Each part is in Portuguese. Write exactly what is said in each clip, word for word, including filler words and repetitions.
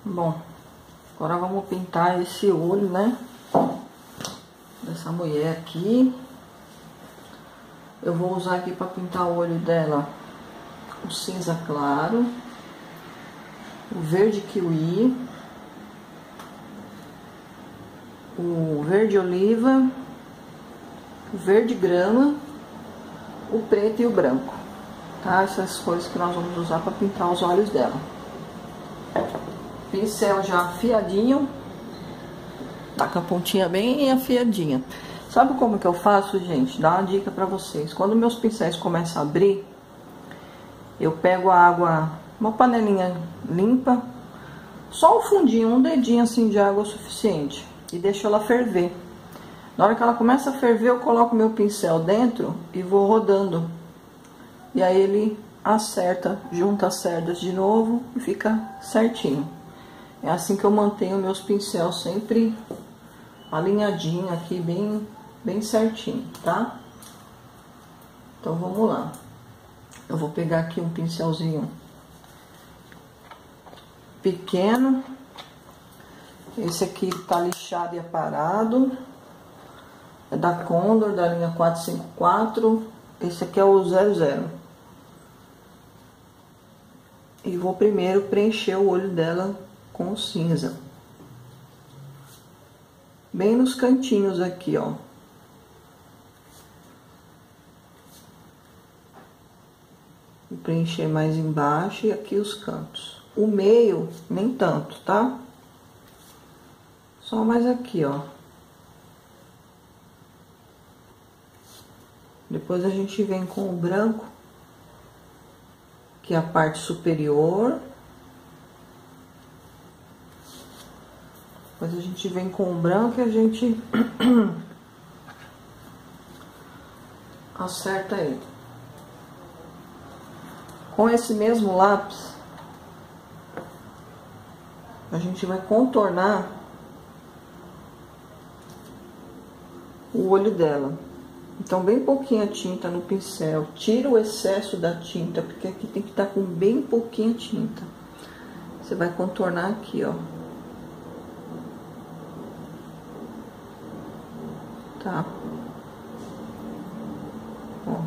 Bom, agora vamos pintar esse olho, né? Dessa mulher aqui. Eu vou usar aqui para pintar o olho dela o cinza claro, o verde kiwi, o verde oliva, o verde grama, o preto e o branco, tá? Essas cores que nós vamos usar para pintar os olhos dela. Pincel já afiadinho, tá com a pontinha bem afiadinha. Sabe como que eu faço, gente? Dá uma dica pra vocês. Quando meus pincéis começam a abrir, eu pego a água, uma panelinha limpa, só o fundinho, um dedinho assim de água é o suficiente, e deixo ela ferver. Na hora que ela começa a ferver, eu coloco meu pincel dentro e vou rodando. E aí ele acerta, junta as cerdas de novo e fica certinho. É assim que eu mantenho meus pincéis sempre alinhadinho aqui, bem, bem certinho, tá? Então vamos lá. Eu vou pegar aqui um pincelzinho pequeno. Esse aqui tá lixado e aparado. É da Condor, da linha quatro cinco quatro. Esse aqui é o zero zero. E vou primeiro preencher o olho dela com o cinza. Bem nos cantinhos aqui, ó. Vou preencher mais embaixo e aqui os cantos. O meio, nem tanto, tá? Só mais aqui, ó. Depois a gente vem com o branco, que é a parte superior. Depois a gente vem com o branco e a gente acerta ele. Com esse mesmo lápis, a gente vai contornar o olho dela. Então, bem pouquinha tinta no pincel. Tira o excesso da tinta, porque aqui tem que estar com bem pouquinha tinta. Você vai contornar aqui, ó. Tá? Ó.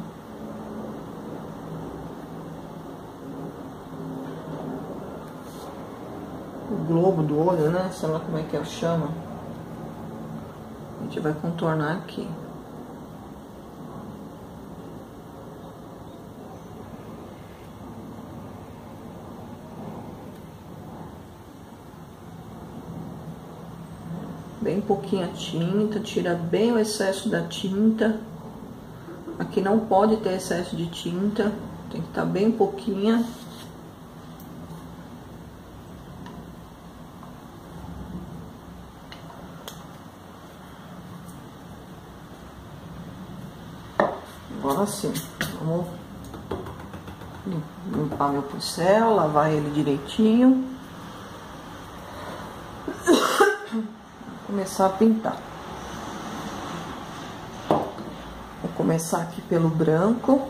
O globo do olho, né? Sei lá como é que eu chamo. A gente vai contornar aqui. Bem pouquinha tinta, tira bem o excesso da tinta. Aqui não pode ter excesso de tinta, tem que estar bem pouquinha. Agora sim, vamos limpar meu pincel, lavar ele direitinho. Começar a pintar. Vou começar aqui pelo branco.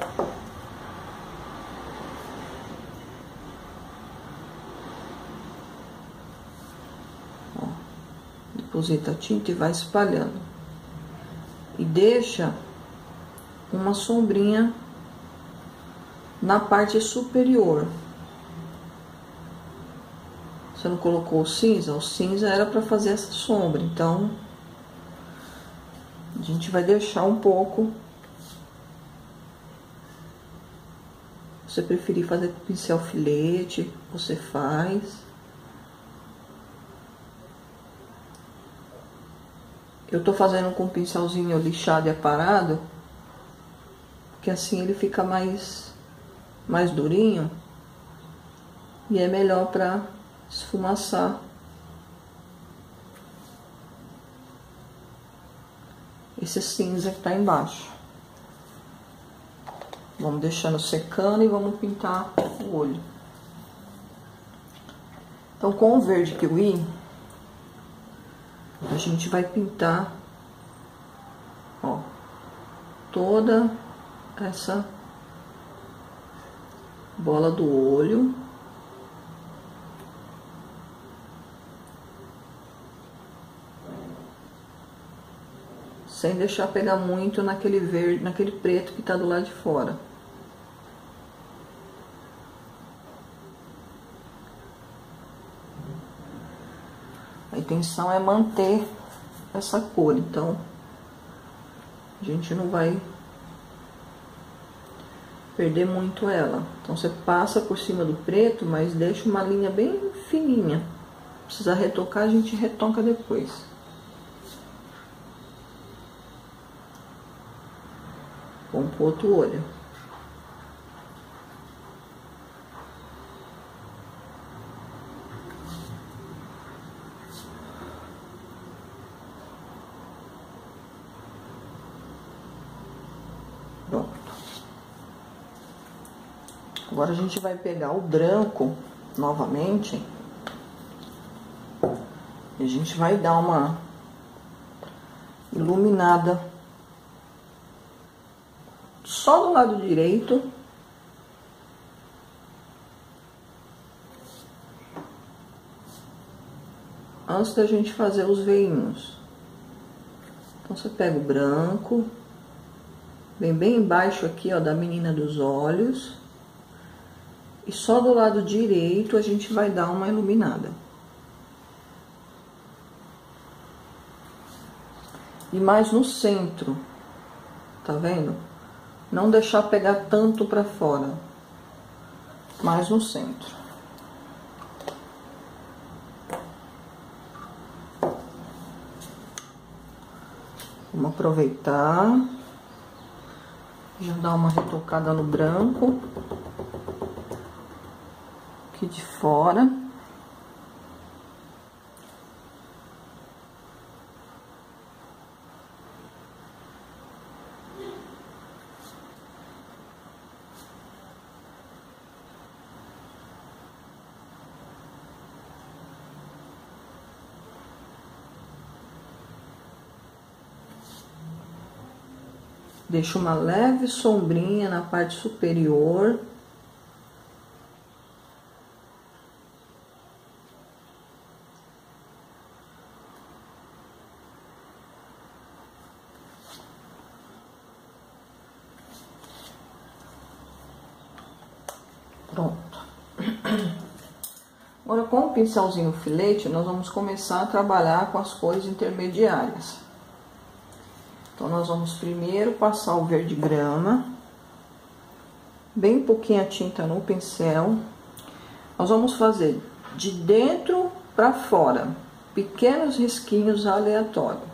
Ó, deposita a tinta e vai espalhando. E deixa uma sombrinha na parte superior. Você não colocou o cinza? O cinza era para fazer essa sombra, então a gente vai deixar um pouco. Se você preferir fazer com pincel filete, você faz. Eu tô fazendo com pincelzinho lixado e aparado, porque assim ele fica mais, mais durinho e é melhor para esfumaçar esse cinza que tá embaixo. Vamos deixando secando e vamos pintar o olho. Então, com o verde kiwi, a gente vai pintar, ó, toda essa bola do olho. sem deixar pegar muito naquele verde, naquele preto que tá do lado de fora. A intenção é manter essa cor, então a gente não vai perder muito ela. Então você passa por cima do preto, mas deixa uma linha bem fininha. Precisa retocar, a gente retoca depois. Vamos pro outro olho. Pronto. Agora a gente vai pegar o branco novamente. E a gente vai dar uma iluminada só do lado direito. Antes da gente fazer os veinhos. Então você pega o branco, vem bem embaixo aqui, ó, da menina dos olhos. E só do lado direito a gente vai dar uma iluminada. E mais no centro, tá vendo? Não deixar pegar tanto pra fora, mais no centro. Vamos aproveitar, já dar uma retocada no branco, aqui de fora. Deixo uma leve sombrinha na parte superior. Pronto. Agora, com o pincelzinho filete, nós vamos começar a trabalhar com as cores intermediárias. Então, nós vamos primeiro passar o verde grama, bem pouquinha tinta no pincel. Nós vamos fazer de dentro para fora, pequenos risquinhos aleatórios.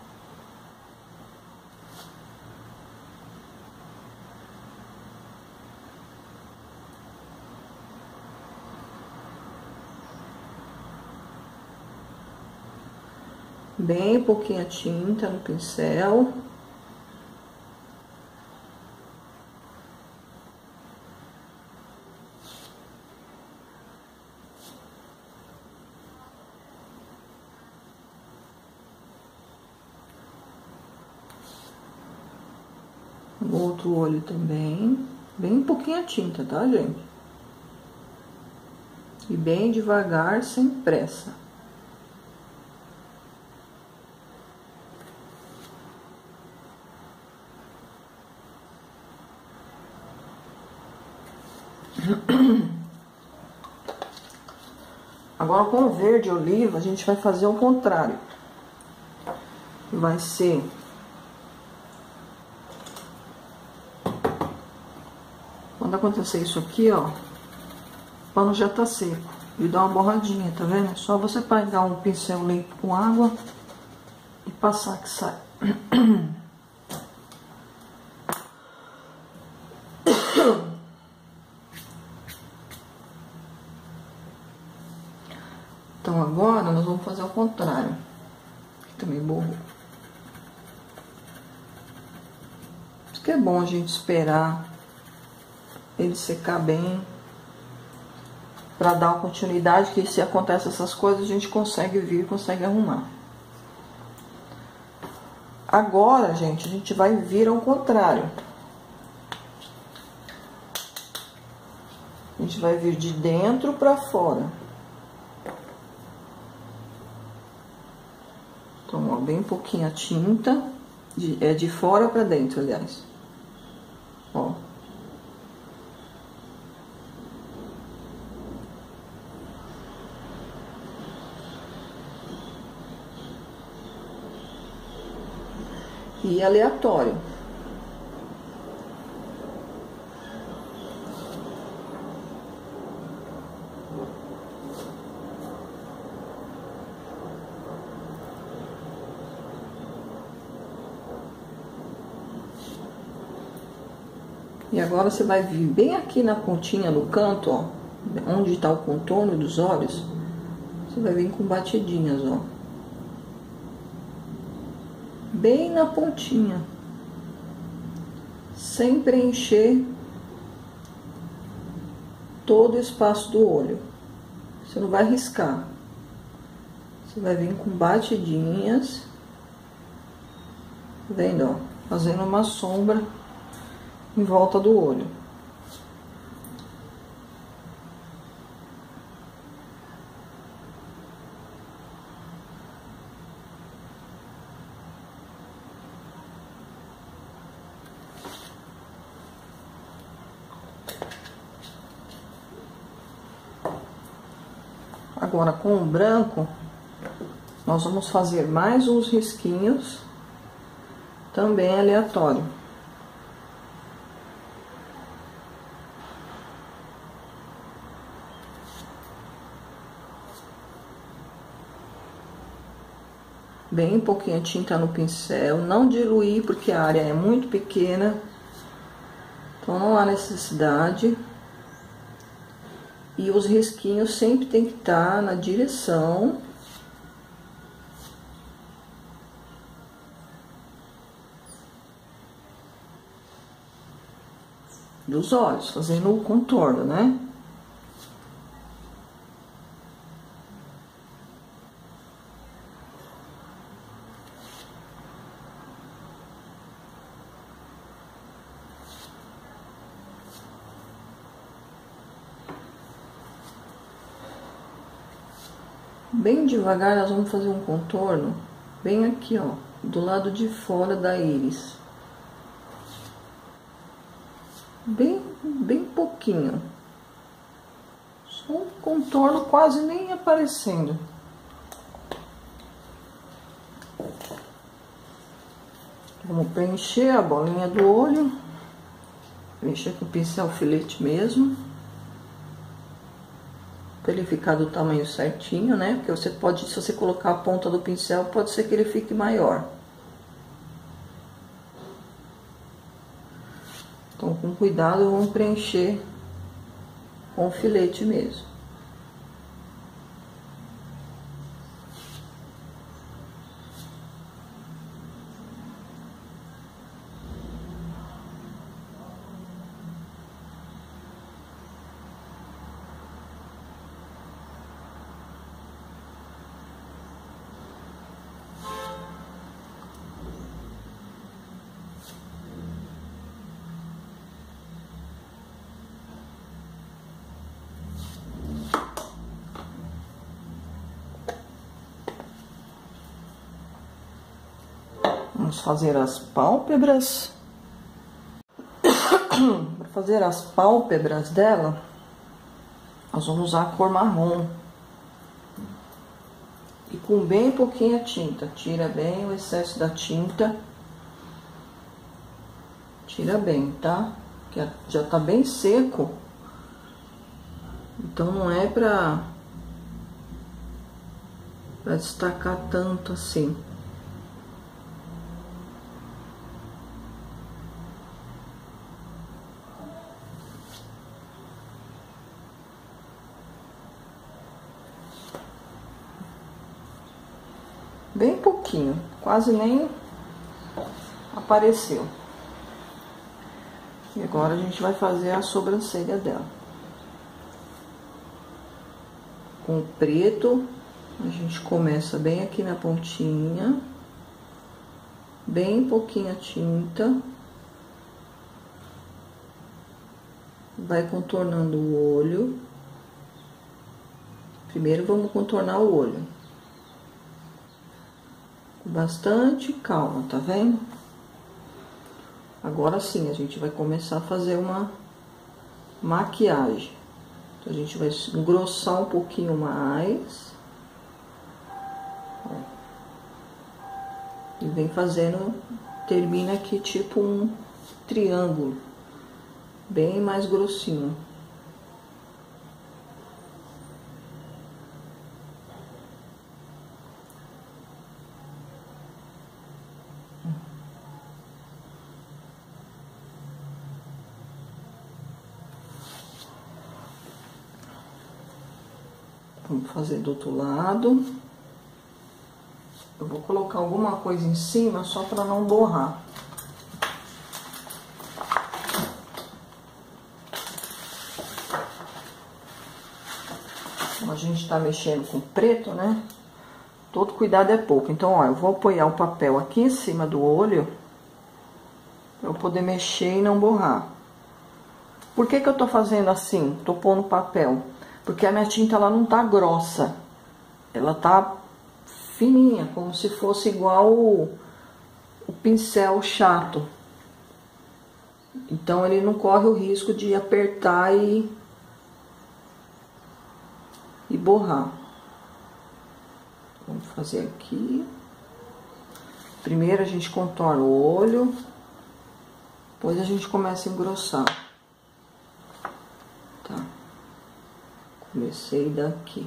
Bem pouquinha tinta no pincel. No outro olho também. Bem pouquinha tinta, tá, gente? E bem devagar, sem pressa. Agora, com o verde oliva, a gente vai fazer o contrário. Vai ser... Quando acontecer isso aqui, ó, o pano já tá seco. E dá uma borradinha, tá vendo? É só você pegar um pincel limpo com água e passar que sai. Então agora nós vamos fazer o contrário. Aqui também borrou. Isso que é bom a gente esperar ele secar bem, para dar uma continuidade, que se acontece essas coisas a gente consegue vir, consegue arrumar. Agora, gente, a gente vai vir ao contrário. A gente vai vir de dentro para fora. Então, ó, bem pouquinha tinta. De, é de fora para dentro, aliás. Ó. E aleatório. E agora você vai vir bem aqui na pontinha, no canto, ó, onde está o contorno dos olhos, você vai vir com batidinhas, ó. Bem na pontinha, sem preencher todo o espaço do olho. Você não vai riscar. Você vai vir com batidinhas, tá vendo, ó, fazendo uma sombra em volta do olho. Agora, com o branco, nós vamos fazer mais uns risquinhos, também aleatório. Bem pouquinha tinta no pincel, não diluir porque a área é muito pequena, então não há necessidade. E os risquinhos sempre tem que estar na direção dos olhos, fazendo o contorno, né? Bem devagar, nós vamos fazer um contorno bem aqui, ó, do lado de fora da íris. Bem, bem pouquinho. Só um contorno quase nem aparecendo. Vamos preencher a bolinha do olho. Preencher com o pincel filete mesmo. Pra ele ficar do tamanho certinho, né? Porque você pode, se você colocar a ponta do pincel, pode ser que ele fique maior. Então, com cuidado, vamos preencher com o filete mesmo. Vamos fazer as pálpebras. Para fazer as pálpebras dela, nós vamos usar a cor marrom. E com bem pouquinha tinta. Tira bem o excesso da tinta. Tira bem, tá? Que já tá bem seco. Então não é pra, pra destacar tanto assim. Bem pouquinho, quase nem apareceu. E agora a gente vai fazer a sobrancelha dela. Com o preto, a gente começa bem aqui na pontinha. Bem pouquinha tinta. Vai contornando o olho. Primeiro vamos contornar o olho. Com bastante calma, tá vendo? Agora sim, a gente vai começar a fazer uma maquiagem. Então, a gente vai engrossar um pouquinho mais. Ó. E vem fazendo, termina aqui tipo um triângulo, bem mais grossinho. Vamos fazer do outro lado. Eu vou colocar alguma coisa em cima só para não borrar. Como a gente tá mexendo com preto, né? Todo cuidado é pouco. Então, ó, eu vou apoiar o papel aqui em cima do olho para eu poder mexer e não borrar. Por que que eu tô fazendo assim? Tô pondo papel. Porque a minha tinta, ela não tá grossa. Ela tá fininha, como se fosse igual o, o pincel chato. Então, ele não corre o risco de apertar e, e borrar. Vamos fazer aqui. Primeiro a gente contorna o olho. Depois a gente começa a engrossar. Tá. Comecei daqui.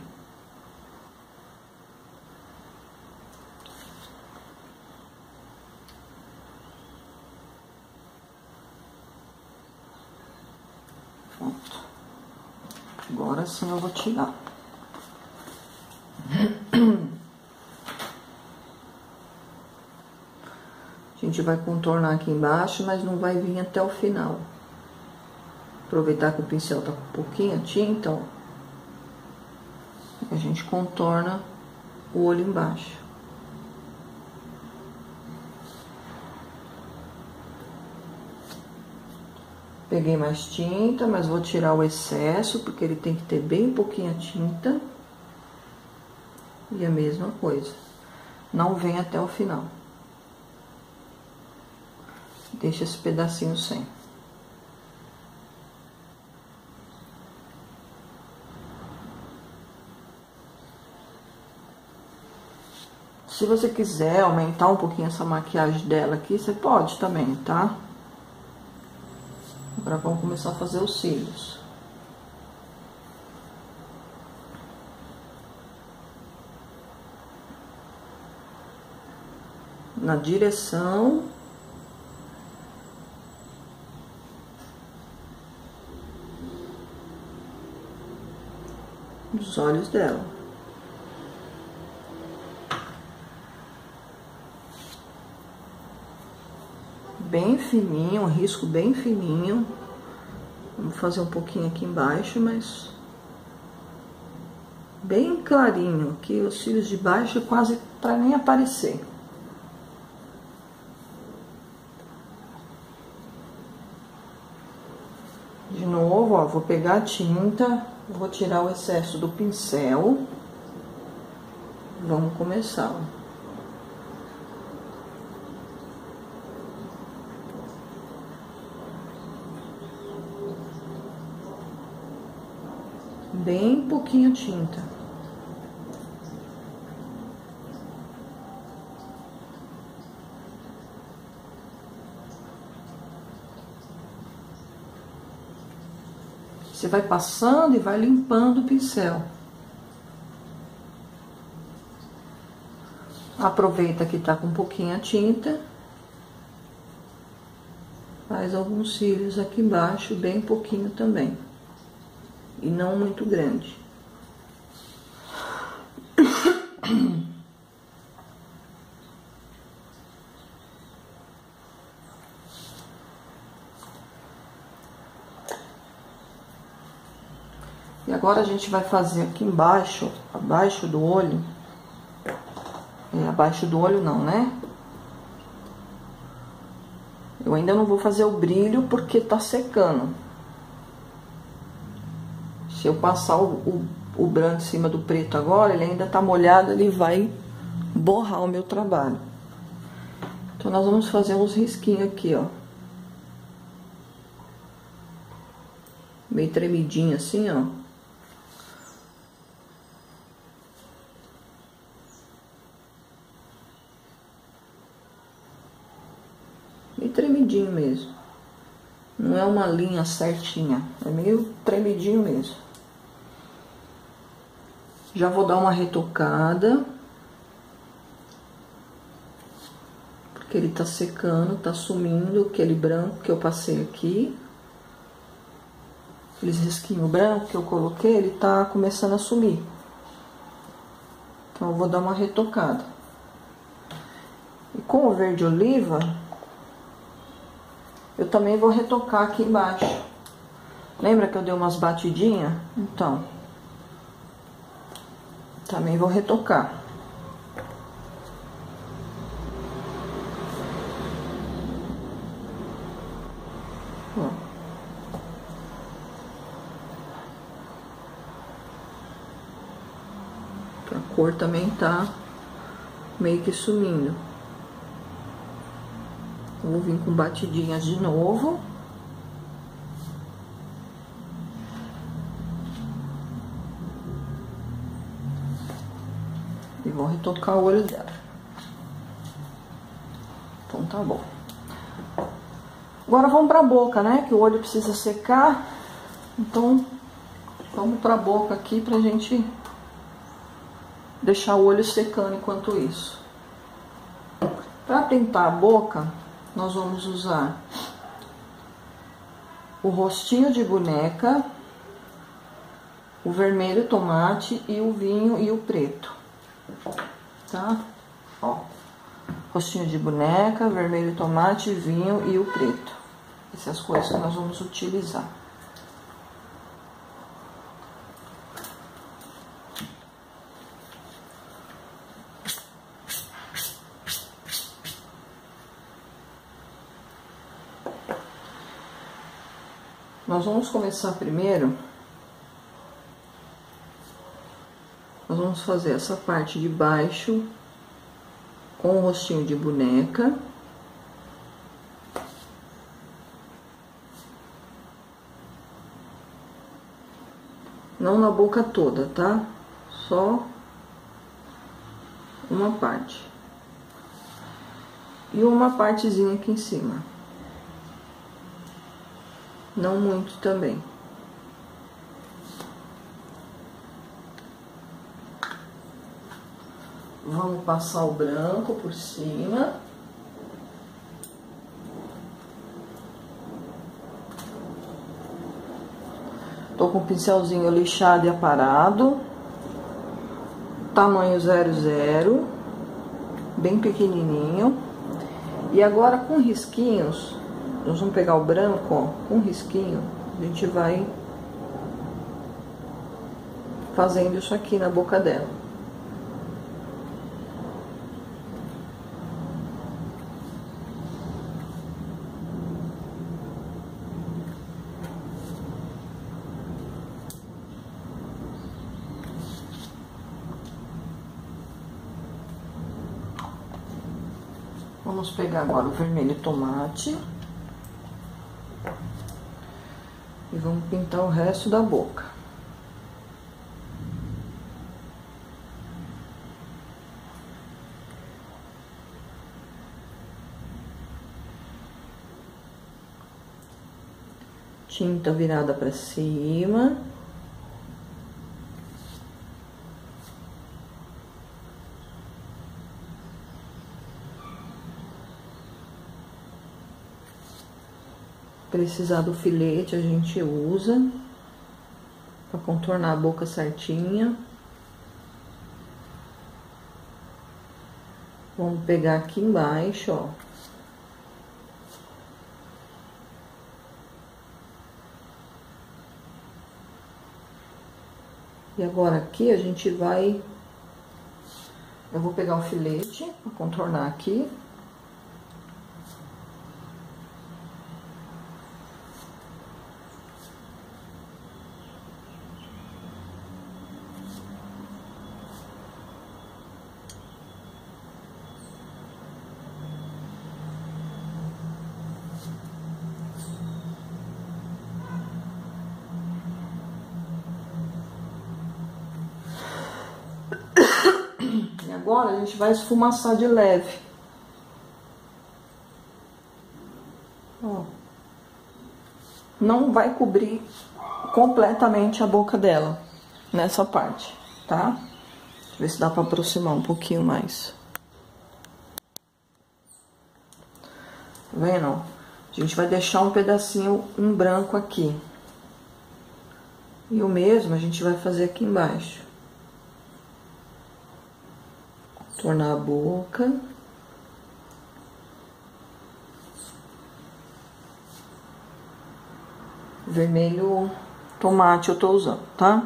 Pronto. Agora sim eu vou tirar. A gente vai contornar aqui embaixo, mas não vai vir até o final. Aproveitar que o pincel tá com pouquinha tinta, ó. A gente contorna o olho embaixo. Peguei mais tinta, mas vou tirar o excesso, porque ele tem que ter bem pouquinha tinta. E a mesma coisa. Não vem até o final. Deixa esse pedacinho sem. Se você quiser aumentar um pouquinho essa maquiagem dela aqui, você pode também, tá? Agora vamos começar a fazer os cílios. Na direção dos olhos dela. Bem fininho, um risco bem fininho. Vamos fazer um pouquinho aqui embaixo, mas bem clarinho, que os cílios de baixo quase para nem aparecer. De novo, ó, vou pegar a tinta, vou tirar o excesso do pincel. Vamos começar, ó. Bem pouquinho tinta. Você vai passando e vai limpando o pincel. Aproveita que tá com pouquinha tinta. Faz alguns cílios aqui embaixo, bem pouquinho também. E não muito grande. E agora a gente vai fazer aqui embaixo, abaixo do olho. É, abaixo do olho não, né? Eu ainda não vou fazer o brilho porque tá secando. Se eu passar o, o, o branco em cima do preto agora, ele ainda tá molhado, ele vai borrar o meu trabalho. Então, nós vamos fazer uns risquinhos aqui, ó. meio tremidinho assim, ó. Meio tremidinho mesmo. Não é uma linha certinha, é meio tremidinho mesmo. Já vou dar uma retocada. Porque ele tá secando, tá sumindo aquele branco que eu passei aqui. Aqueles risquinhos brancos que eu coloquei, ele tá começando a sumir. Então eu vou dar uma retocada. E com o verde oliva, eu também vou retocar aqui embaixo. Lembra que eu dei umas batidinhas? Então, também vou retocar. Ó. A cor também tá meio que sumindo. Vou vir com batidinhas de novo. E vou retocar o olho dela. Então tá bom. Agora vamos pra boca, né? Que o olho precisa secar. Então, vamos pra boca aqui pra gente deixar o olho secando enquanto isso. Para pintar a boca, nós vamos usar o rostinho de boneca, o vermelho tomate e o vinho e o preto, tá? Ó, rostinho de boneca, vermelho tomate, vinho e o preto. Essas coisas que nós vamos utilizar. Nós vamos começar primeiro, nós vamos fazer essa parte de baixo com o rostinho de boneca. Não na boca toda, tá? Só uma parte. E uma partezinha aqui em cima. Não muito também. Vamos passar o branco por cima. Tô com o pincelzinho lixado e aparado. Tamanho zero zero. Bem pequenininho. E agora com risquinhos... Nós vamos pegar o branco, ó, com um risquinho, a gente vai fazendo isso aqui na boca dela. Vamos pegar agora o vermelho tomate. E vamos pintar o resto da boca. Tinta virada para cima. Precisar do filete, a gente usa para contornar a boca certinha. Vamos pegar aqui embaixo, ó. E agora aqui a gente vai... Eu vou pegar o filete para contornar aqui. Agora a gente vai esfumaçar de leve. Ó. Não vai cobrir completamente a boca dela nessa parte, tá? Deixa eu ver se dá pra aproximar um pouquinho mais. Tá vendo? Ó? A gente vai deixar um pedacinho em branco aqui. E o mesmo a gente vai fazer aqui embaixo. Contornar a boca. Vermelho tomate eu tô usando, tá?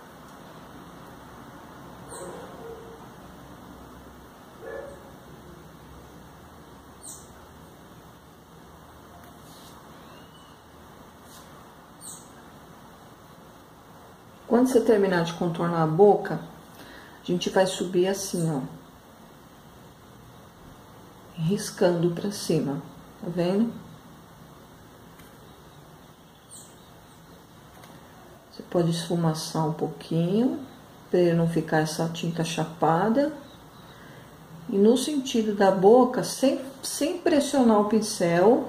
Quando você terminar de contornar a boca, a gente vai subir assim, ó. Riscando pra cima, tá vendo? Você pode esfumaçar um pouquinho, pra ele não ficar essa tinta chapada. E no sentido da boca, sem, sem pressionar o pincel,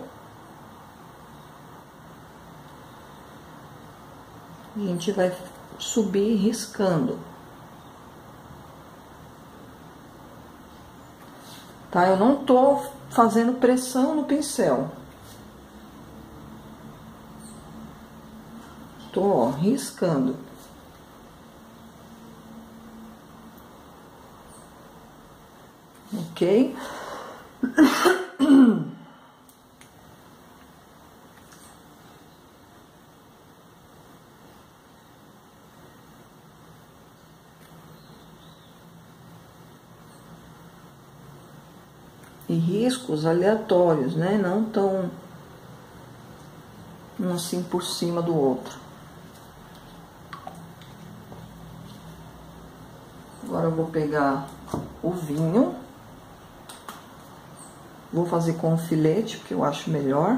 a gente vai subir riscando. Tá? Eu não tô fazendo pressão no pincel. Tô, ó, riscando. Ok? E riscos aleatórios, né? Não tão um assim por cima do outro. Agora eu vou pegar o vinho. Vou fazer com o filete, porque eu acho melhor.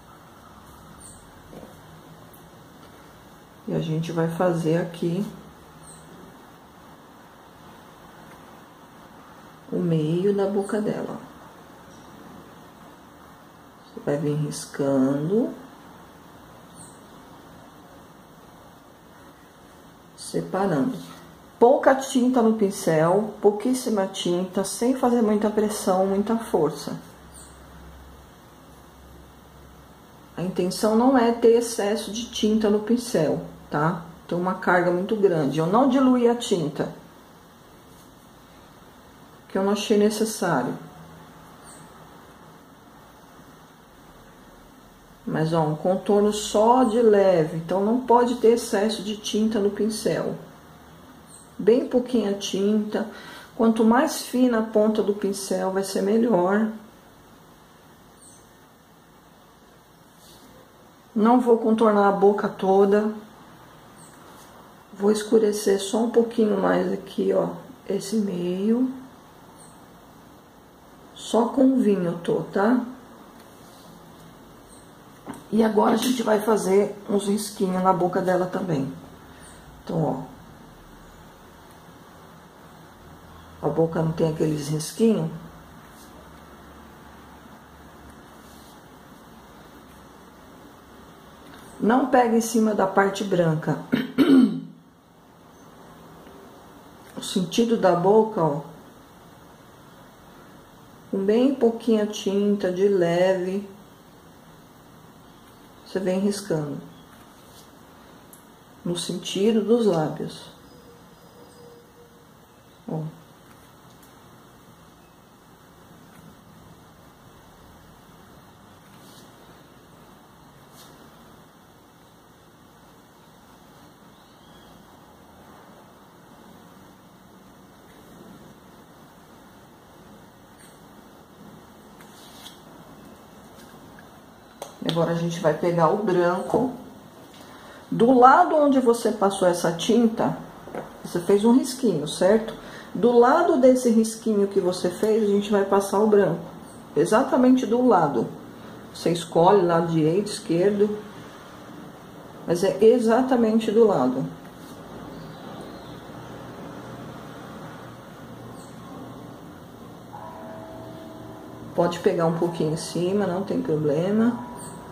E a gente vai fazer aqui o meio da boca dela. Você vai vir riscando. Separando. Pouca tinta no pincel, pouquíssima tinta, sem fazer muita pressão, muita força. A intenção não é ter excesso de tinta no pincel, tá? Tem uma carga muito grande. Eu não diluí a tinta, que eu não achei necessário. Mas, ó, um contorno só de leve, então não pode ter excesso de tinta no pincel. Bem pouquinha tinta. Quanto mais fina a ponta do pincel, vai ser melhor. Não vou contornar a boca toda. Vou escurecer só um pouquinho mais aqui, ó, esse meio. Só com o vinho eu tô, tá? E agora a gente vai fazer uns risquinhos na boca dela também. Então, ó. A boca não tem aqueles risquinhos? Não pega em cima da parte branca. O sentido da boca, ó. Com bem pouquinha tinta, de leve. Você vem riscando. No sentido dos lábios. Ó. Agora a gente vai pegar o branco. Do lado onde você passou essa tinta, você fez um risquinho, certo? Do lado desse risquinho que você fez, a gente vai passar o branco. Exatamente do lado. Você escolhe lado direito, esquerdo. Mas é exatamente do lado. Pode pegar um pouquinho em cima, não tem problema.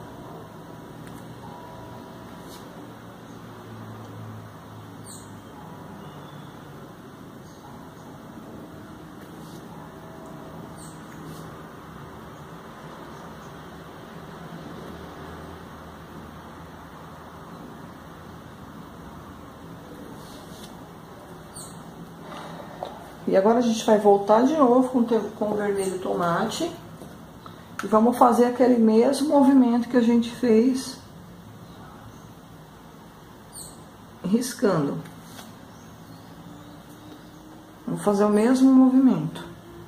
E agora a gente vai voltar de novo com, com o vermelho tomate. E vamos fazer aquele mesmo movimento que a gente fez riscando. Vamos fazer o mesmo movimento.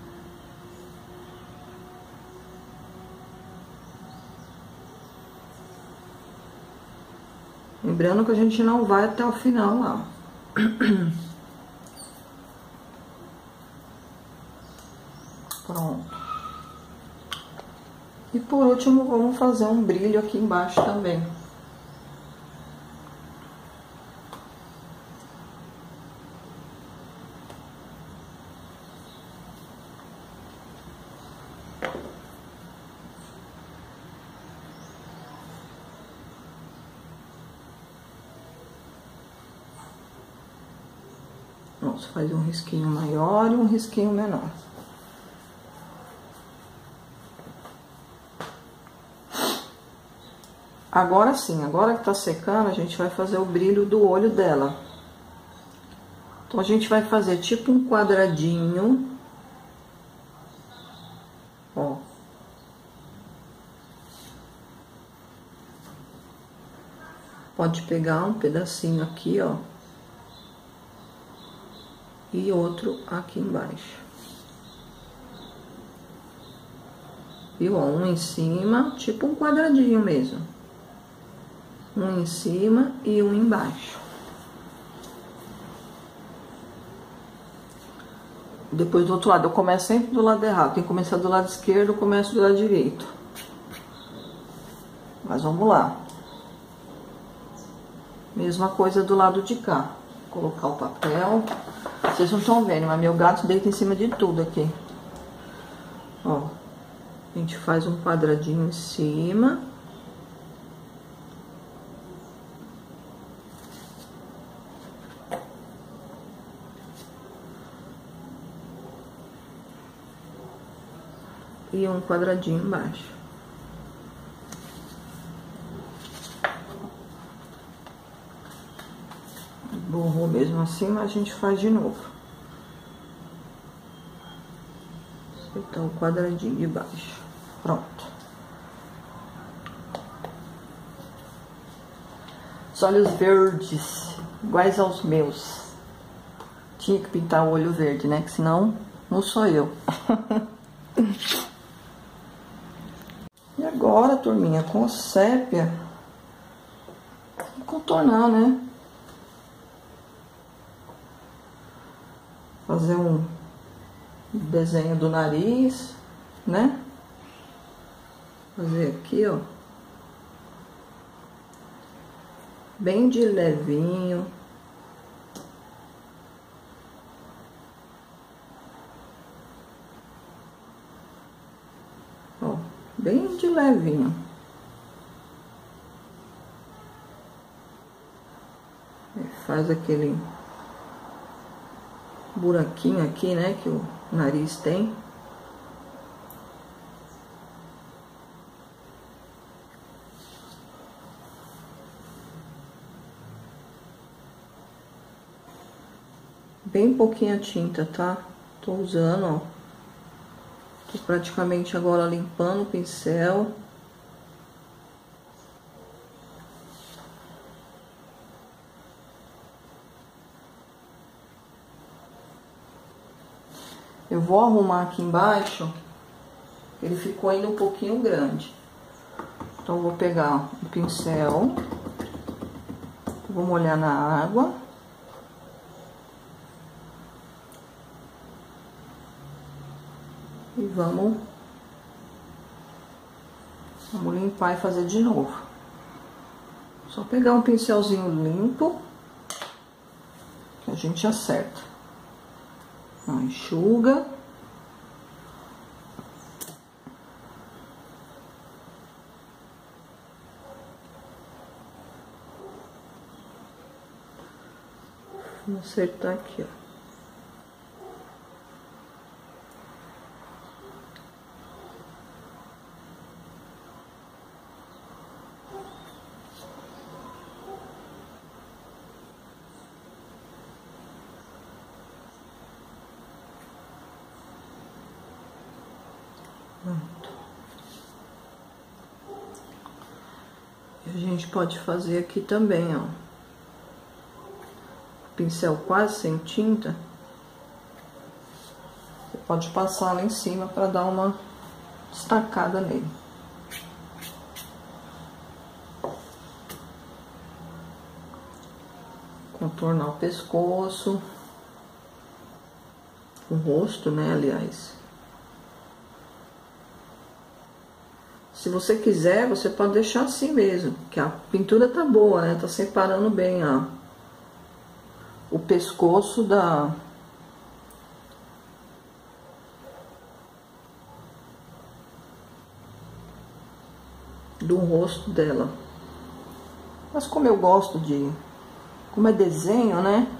Lembrando que a gente não vai até o final lá. Pronto. E por último, vamos fazer um brilho aqui embaixo também. Vamos fazer um risquinho maior e um risquinho menor. Agora sim, agora que tá secando, a gente vai fazer o brilho do olho dela. Então, a gente vai fazer tipo um quadradinho. Ó. Pode pegar um pedacinho aqui, ó. E outro aqui embaixo. Viu? Ó, um em cima, tipo um quadradinho mesmo. Um em cima e um embaixo. Depois do outro lado, eu começo sempre do lado errado. Tem que começar do lado esquerdo, eu começo do lado direito. Mas vamos lá. Mesma coisa do lado de cá. Vou colocar o papel. Vocês não estão vendo, mas meu gato deita em cima de tudo aqui. Ó. A gente faz um quadradinho em cima. E um quadradinho embaixo. Borrou mesmo assim, mas a gente faz de novo. Acertar o quadradinho de baixo. Pronto. Os olhos verdes, iguais aos meus. Tinha que pintar o olho verde, né? Que senão não sou eu. E agora, turminha, com sépia, contornar, né? Fazer um desenho do nariz, né? Fazer aqui, ó. Bem de levinho. Ó, bem de levinho. Faz aquele buraquinho aqui, né, que o nariz tem. Bem pouquinha tinta, tá? Tô usando, ó. Tô praticamente agora limpando o pincel. Eu vou arrumar aqui embaixo, ele ficou ainda um pouquinho grande. Então, eu vou pegar o pincel, vou molhar na água. E vamos, vamos limpar e fazer de novo. Só pegar um pincelzinho limpo, que a gente acerta. Enxuga. Vou acertar aqui, ó. Pronto. E a gente pode fazer aqui também, ó. Pincel quase sem tinta. Você pode passar lá em cima para dar uma destacada nele. Contornar o pescoço. O rosto, né, aliás. Se você quiser, você pode deixar assim mesmo, que a pintura tá boa, né? Tá separando bem, ó, o pescoço da... do rosto dela. Mas como eu gosto de... como é desenho, né?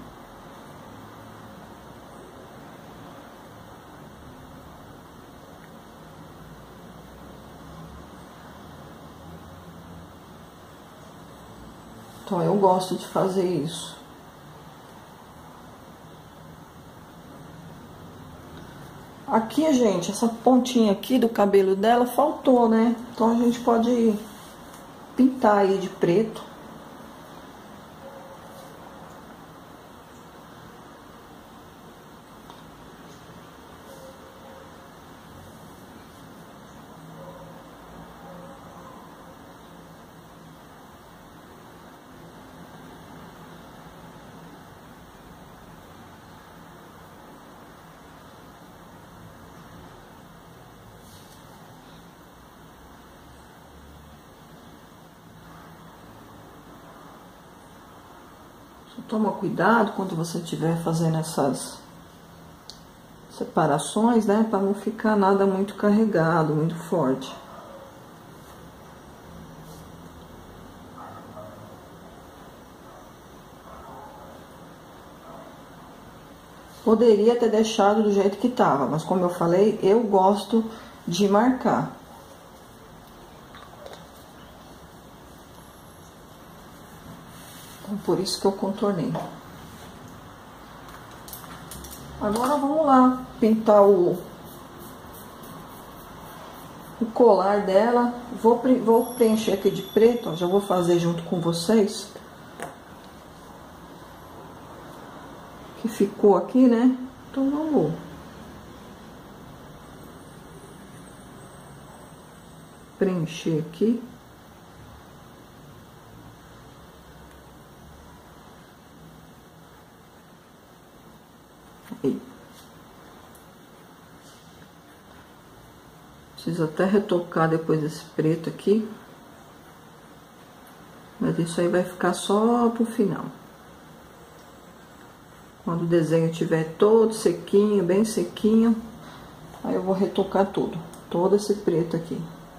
Então, eu gosto de fazer isso. Aqui, gente, essa pontinha aqui do cabelo dela faltou, né? Então, a gente pode pintar aí de preto. Toma cuidado quando você estiver fazendo essas separações, né? Para não ficar nada muito carregado, muito forte. Poderia ter deixado do jeito que tava, mas como eu falei, eu gosto de marcar. Por isso que eu contornei. Agora vamos lá pintar o, o colar dela. Vou, vou preencher aqui de preto, ó, já vou fazer junto com vocês. Que ficou aqui, né? Então vamos preencher aqui. Aí. Preciso até retocar depois esse preto aqui. Mas isso aí vai ficar só pro final. Quando o desenho estiver todo sequinho, bem sequinho, aí eu vou retocar tudo. Todo esse preto aqui.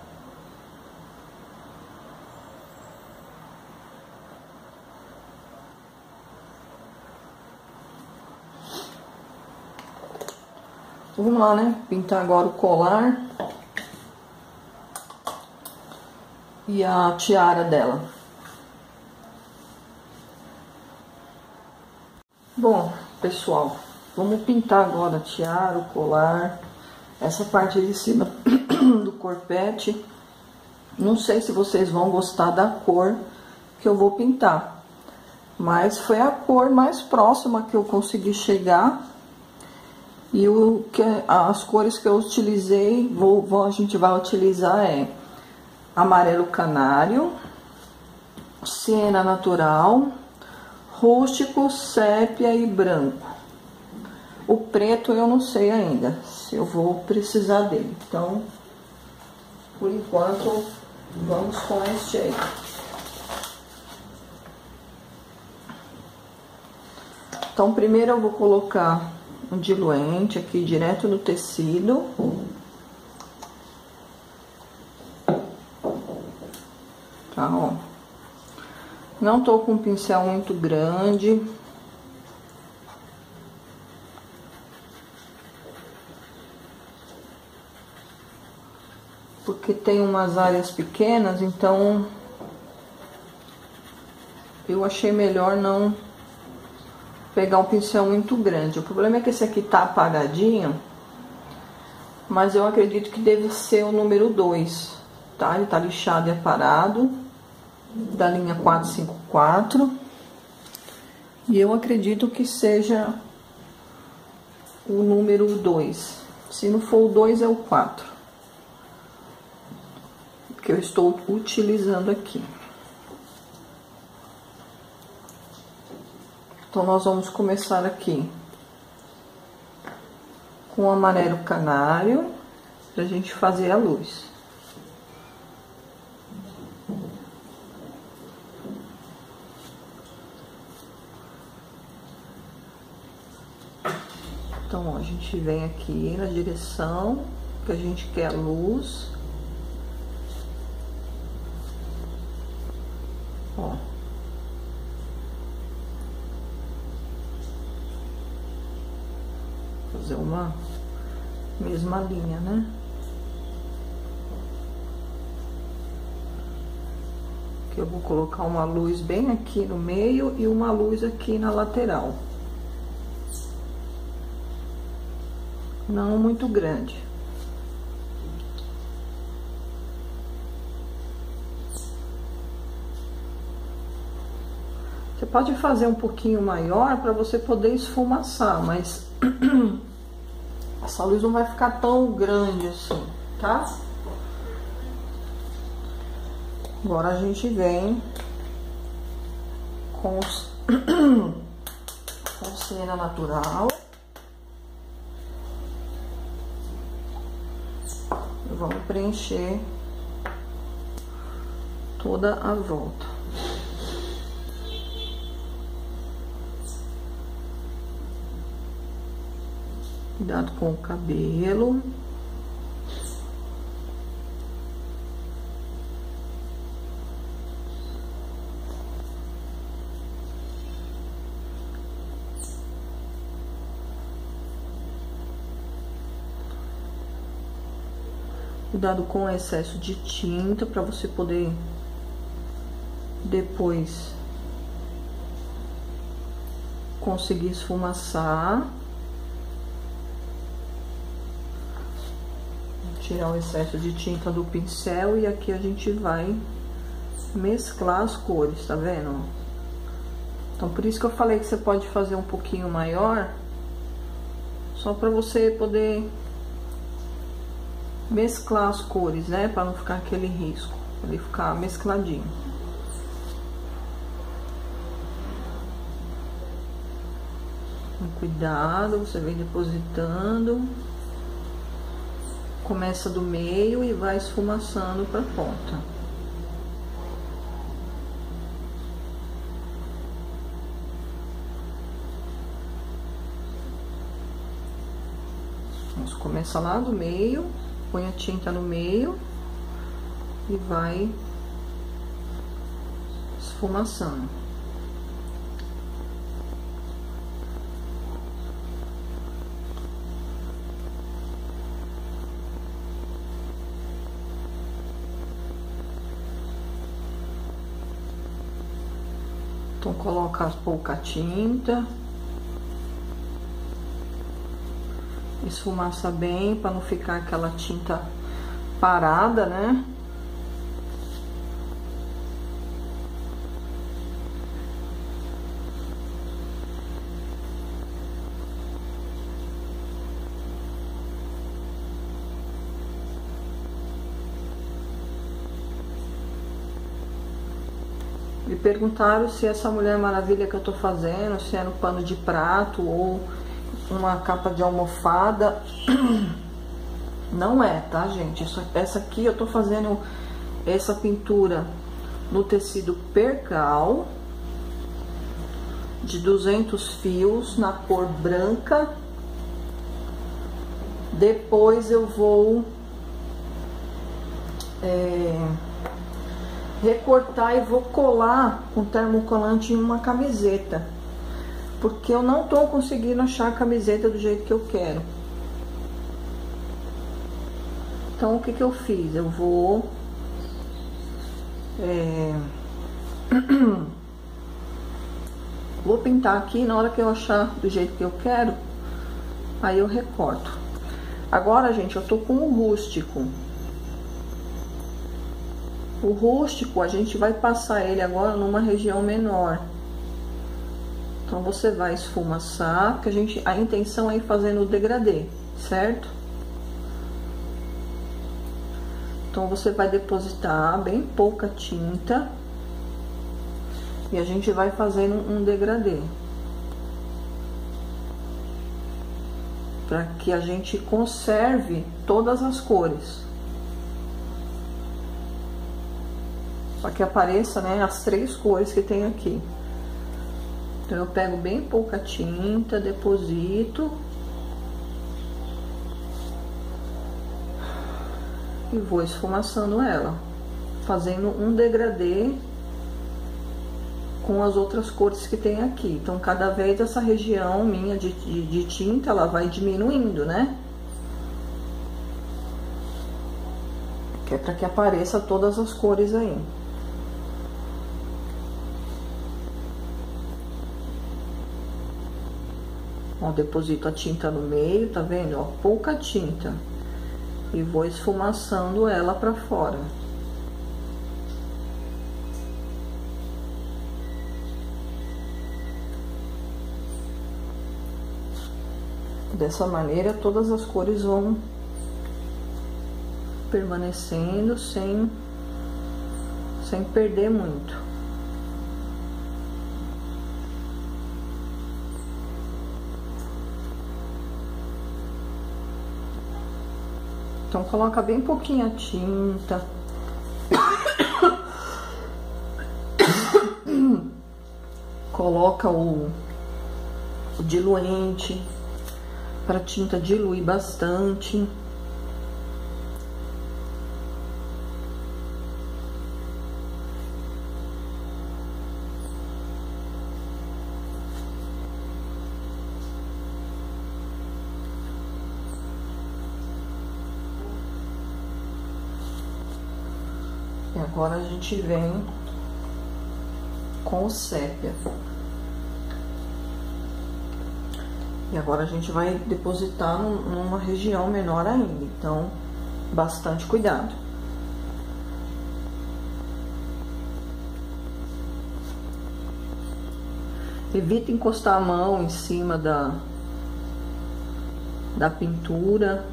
Vamos lá, né? Pintar agora o colar e a tiara dela. Bom, pessoal, vamos pintar agora a tiara, o colar, essa parte de cima do corpete. Não sei se vocês vão gostar da cor que eu vou pintar, mas foi a cor mais próxima que eu consegui chegar. E o que, as cores que eu utilizei, vou, vou, a gente vai utilizar é amarelo canário, siena natural, rústico, sépia e branco. O preto eu não sei ainda se eu vou precisar dele. Então, por enquanto, vamos com este aí. Então, primeiro eu vou colocar um diluente aqui direto no tecido. Tá, ó. Não tô com um pincel muito grande. porque tem umas áreas pequenas, então eu achei melhor não pegar um pincel muito grande. O problema é que esse aqui tá apagadinho, mas eu acredito que deve ser o número dois, tá? Ele tá lixado e aparado, da linha quatro cinco quatro, e eu acredito que seja o número dois. Se não for o dois, é o quatro, que eu estou utilizando aqui. Então, nós vamos começar aqui com o amarelo canário, pra gente fazer a luz. Então, ó, a gente vem aqui na direção que a gente quer a luz. Ó. Fazer uma mesma linha, né? Que eu vou colocar uma luz bem aqui no meio e uma luz aqui na lateral. Não muito grande. Você pode fazer um pouquinho maior para você poder esfumaçar, mas essa luz não vai ficar tão grande assim, tá? Agora a gente vem com, os com cera natural. E vamos preencher toda a volta. Cuidado com o cabelo. Cuidado com o excesso de tinta para você poder depois conseguir esfumaçar. Tirar o excesso de tinta do pincel e aqui a gente vai mesclar as cores, tá vendo? Então, por isso que eu falei que você pode fazer um pouquinho maior, só pra você poder mesclar as cores, né? Pra não ficar aquele risco, pra ele ficar mescladinho. Com cuidado, você vem depositando. Começa do meio e vai esfumaçando pra ponta. Vamos começar lá do meio, põe a tinta no meio e vai esfumaçando. Então, coloca pouca tinta. Esfumaça bem, para não ficar aquela tinta parada, né? Me perguntaram se essa Mulher Maravilha que eu tô fazendo, se é no pano de prato ou uma capa de almofada. Não é, tá, gente? Isso, essa aqui eu tô fazendo essa pintura no tecido percal de duzentos fios na cor branca. Depois eu vou é, recortar e vou colar com termocolante em uma camiseta, porque eu não tô conseguindo achar a camiseta do jeito que eu quero. Então, o que que eu fiz? Eu vou... É, vou pintar aqui, na hora que eu achar do jeito que eu quero, aí eu recorto. Agora, gente, eu tô com o rústico. O rústico, a gente vai passar ele agora numa região menor. Então, você vai esfumaçar, porque a gente, a intenção é ir fazendo o degradê, certo? Então, você vai depositar bem pouca tinta e a gente vai fazendo um degradê. Para que a gente conserve todas as cores. Para que apareça, né, as três cores que tem aqui. Então, eu pego bem pouca tinta, deposito. E vou esfumaçando ela, fazendo um degradê com as outras cores que tem aqui. Então, cada vez essa região minha de, de, de tinta, ela vai diminuindo, né? Que é para que apareça todas as cores aí. Ó, deposito a tinta no meio, tá vendo? Ó, pouca tinta. E vou esfumaçando ela pra fora. Dessa maneira, todas as cores vão permanecendo sem, sem perder muito. Então, coloca bem pouquinha tinta. Coloca o, o diluente para a tinta diluir bastante. E agora a gente vem com o sépia. E agora a gente vai depositar num, numa região menor ainda, então bastante cuidado. Evita encostar a mão em cima da, da pintura.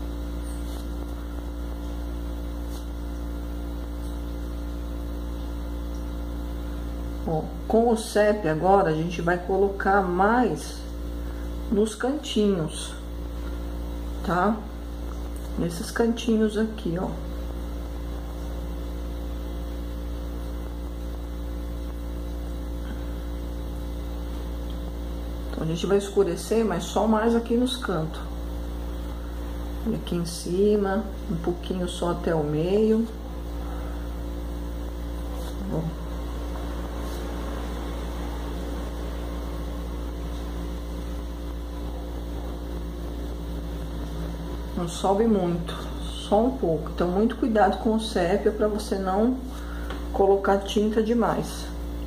Ó, com o sépia agora a gente vai colocar mais nos cantinhos, tá? Nesses cantinhos aqui, ó. Então a gente vai escurecer, mas só mais aqui nos cantos. E aqui em cima, um pouquinho só até o meio. Ó. Não sobe muito, só um pouco. Então, muito cuidado com o sépia para você não colocar tinta demais.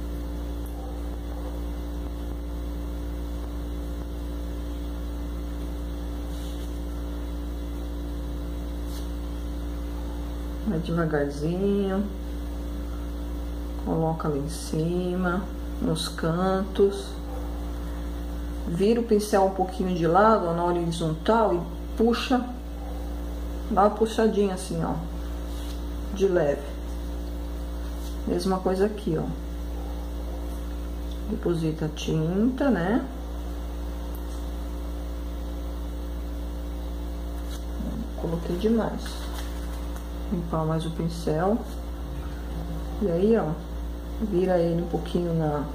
Vai devagarzinho. Coloca ali em cima, nos cantos. Vira o pincel um pouquinho de lado, ó, na horizontal, e puxa. Dá uma puxadinha assim, ó, de leve. Mesma coisa aqui, ó. Deposita a tinta, né? Coloquei demais. Limpar mais o pincel. E aí, ó, vira ele um pouquinho na,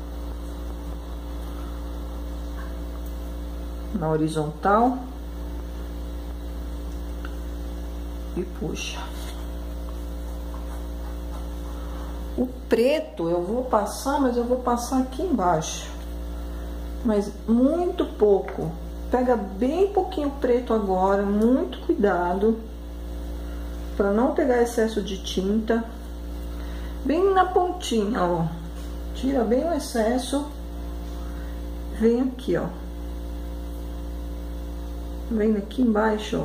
na horizontal. E puxa. O preto eu vou passar, mas eu vou passar aqui embaixo. Mas muito pouco. Pega bem pouquinho preto agora, muito cuidado. para não pegar excesso de tinta. Bem na pontinha, ó. Tira bem o excesso. Vem aqui, ó. Vem aqui embaixo, ó.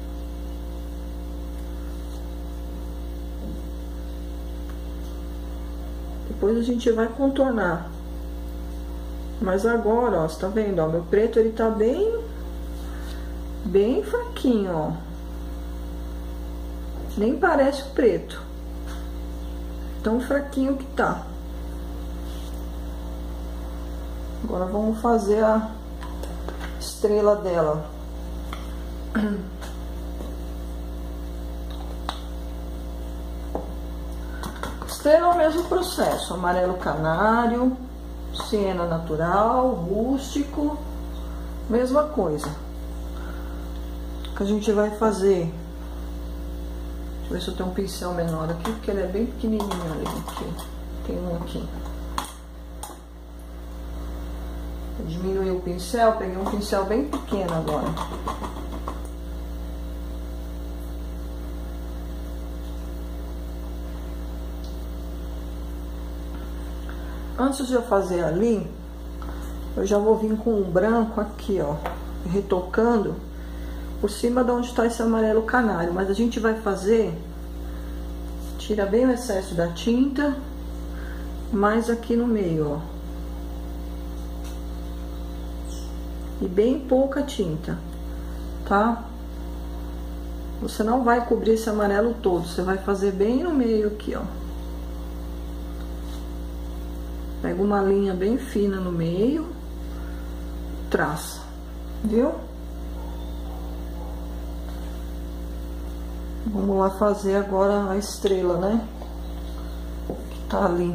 Depois a gente vai contornar. Mas agora, ó, você tá vendo, ó, meu preto ele tá bem, bem fraquinho, ó. Nem parece o preto. Tão fraquinho que tá. Agora vamos fazer a estrela dela. Estrela é o mesmo processo, amarelo canário, siena natural, rústico, mesma coisa. O que a gente vai fazer? Deixa eu ver se eu tenho um pincel menor aqui, porque ele é bem pequenininho ali. Aqui. Tem um aqui. Eu diminui o pincel, peguei um pincel bem pequeno agora. Antes de eu fazer ali, eu já vou vir com um branco aqui, ó, retocando por cima de onde está esse amarelo canário. Mas a gente vai fazer, tira bem o excesso da tinta, mais aqui no meio, ó. E bem pouca tinta, tá? Você não vai cobrir esse amarelo todo, você vai fazer bem no meio aqui, ó. Pega uma linha bem fina no meio, traça, viu? Vamos lá fazer agora a estrela, né? Que tá ali.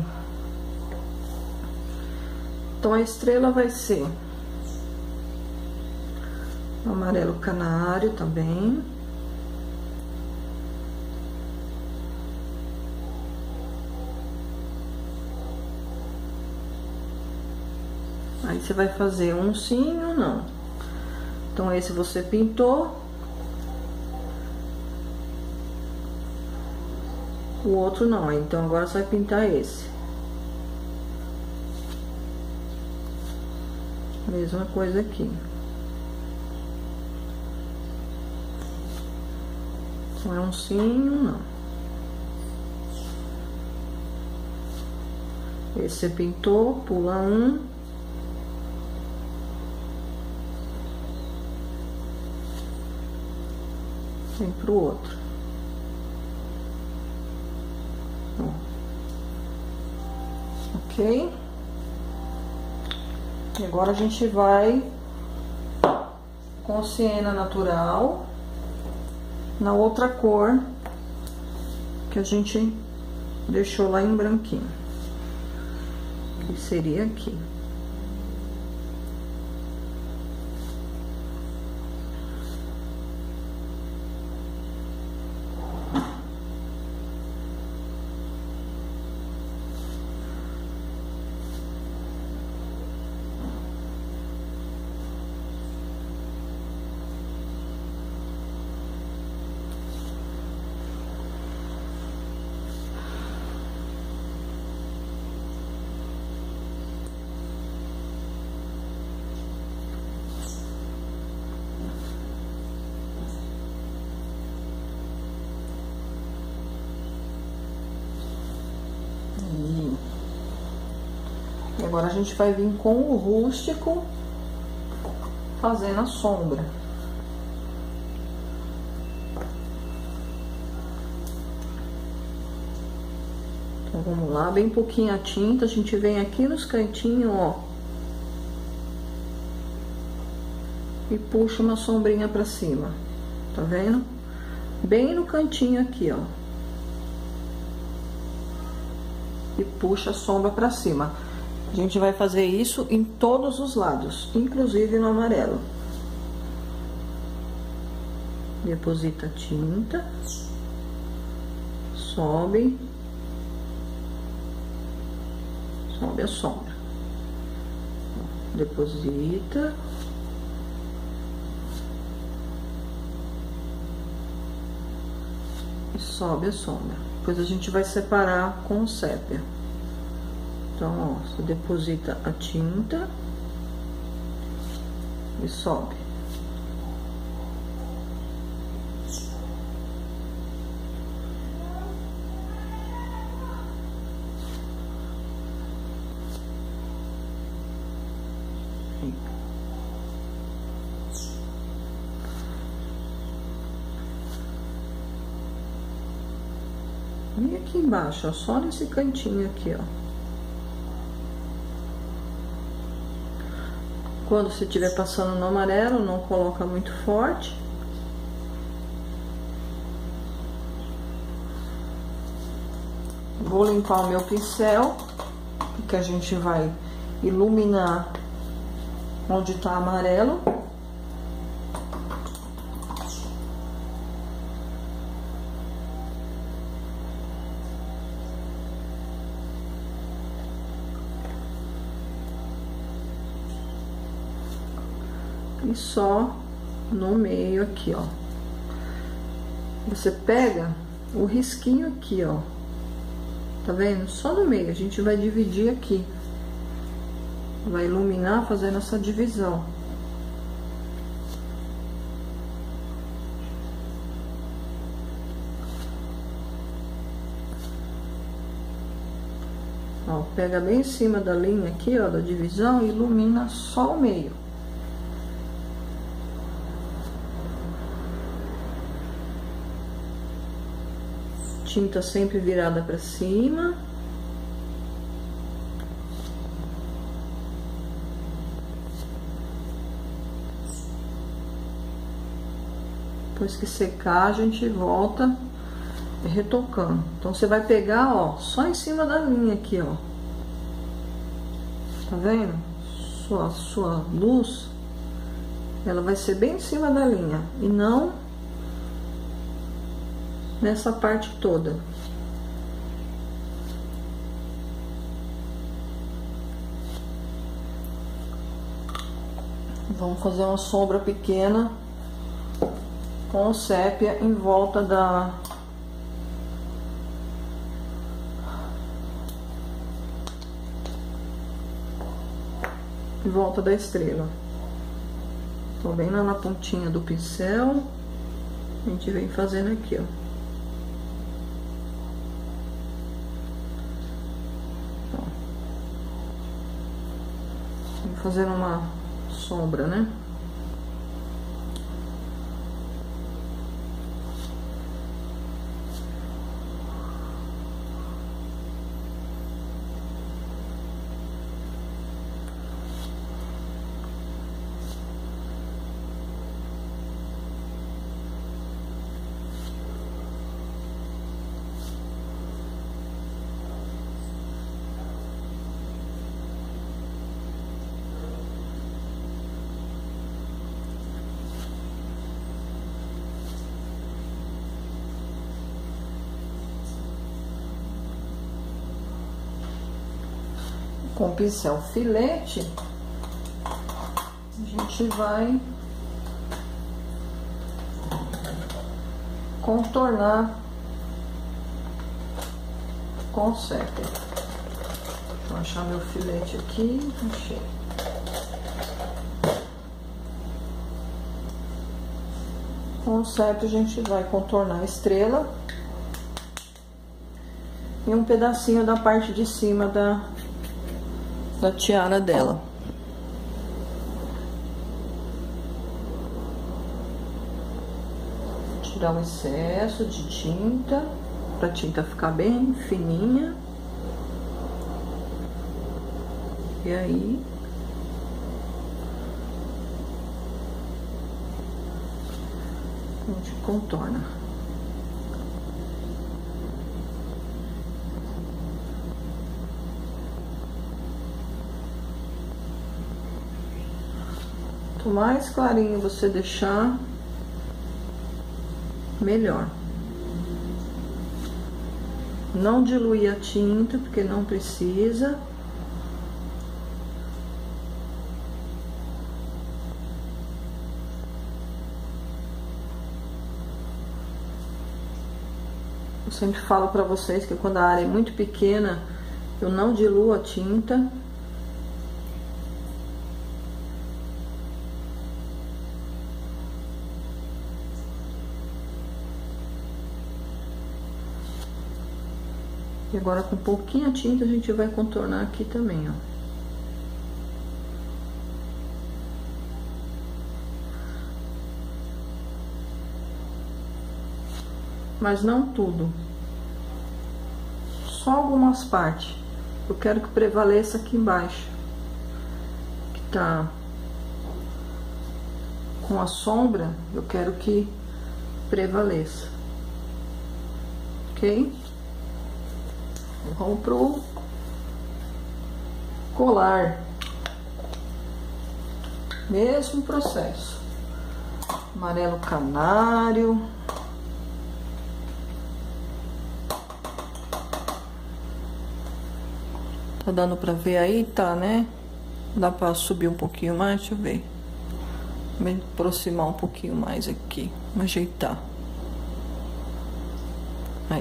Então a estrela vai ser amarelo canário também. Aí você vai fazer um sim ou não. Então esse você pintou. O outro não, então agora você vai pintar esse. Mesma coisa aqui. Então é um sim ou não. Esse você pintou, pula um. Vem pro outro. Ó. Ok? E agora a gente vai com siena natural na outra cor que a gente deixou lá em branquinho, que seria aqui. E agora a gente vai vir com o rústico fazendo a sombra. Então vamos lá, bem pouquinho a tinta, a gente vem aqui nos cantinhos, ó, e puxa uma sombrinha pra cima, tá vendo? Bem no cantinho aqui, ó. E puxa a sombra pra cima. A gente vai fazer isso em todos os lados, inclusive no amarelo. Deposita a tinta. Sobe. Sobe a sombra. Deposita. e sobe a sombra. Depois a gente vai separar com o sépia. Então, ó, você deposita a tinta e sobe. E aqui embaixo, ó, só nesse cantinho aqui, ó. Quando você estiver passando no amarelo, não coloca muito forte. Vou limpar o meu pincel, porque a gente vai iluminar onde tá amarelo. E só no meio aqui, ó. Você pega o risquinho aqui, ó. Tá vendo? Só no meio. A gente vai dividir aqui. Vai iluminar fazendo essa divisão. Ó, pega bem em cima da linha aqui, ó, da divisão e ilumina só o meio. Tinta sempre virada para cima. Depois que secar, a gente volta retocando. Então, você vai pegar, ó, só em cima da linha aqui, ó. Tá vendo? Sua, sua luz, ela vai ser bem em cima da linha e não nessa parte toda. Vamos fazer uma sombra pequena com sépia em volta da em volta da estrela. Tô bem lá na pontinha do pincel. A gente vem fazendo aqui, ó. Fazendo uma sombra, né? Com o pincel filete, a gente vai contornar com sépia. Deixa eu achar meu filete aqui. Achei. Com sépia a gente vai contornar a estrela e um pedacinho da parte de cima da da tiara dela. Tirar o excesso de tinta, pra tinta ficar bem fininha. E aí a gente contorna. Quanto mais clarinho você deixar, melhor. Não diluir a tinta, porque não precisa. Eu sempre falo pra vocês que quando a área é muito pequena, eu não diluo a tinta. E agora com pouquinha tinta a gente vai contornar aqui também, ó. Mas não tudo. Só algumas partes. Eu quero que prevaleça aqui embaixo. Que tá com a sombra, eu quero que prevaleça. Ok? Vamos pro colar. Mesmo processo. Amarelo canário. Tá dando pra ver aí? Tá, né? Dá pra subir um pouquinho mais? Deixa eu ver. Me aproximar um pouquinho mais aqui. Ajeitar. Aí.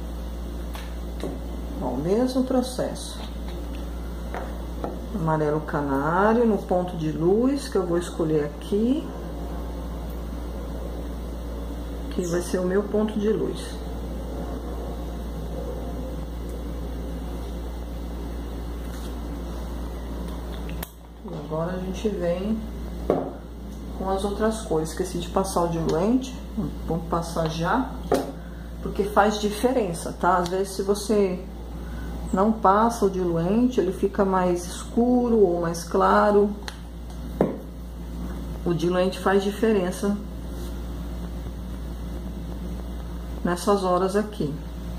Bom, mesmo processo. Amarelo canário no ponto de luz, que eu vou escolher aqui. Que vai ser o meu ponto de luz. E agora a gente vem com as outras cores. Esqueci de passar o diluente. Vamos passar já. Porque faz diferença, tá? Às vezes se você não passa o diluente, ele fica mais escuro ou mais claro. O diluente faz diferença nessas horas aqui.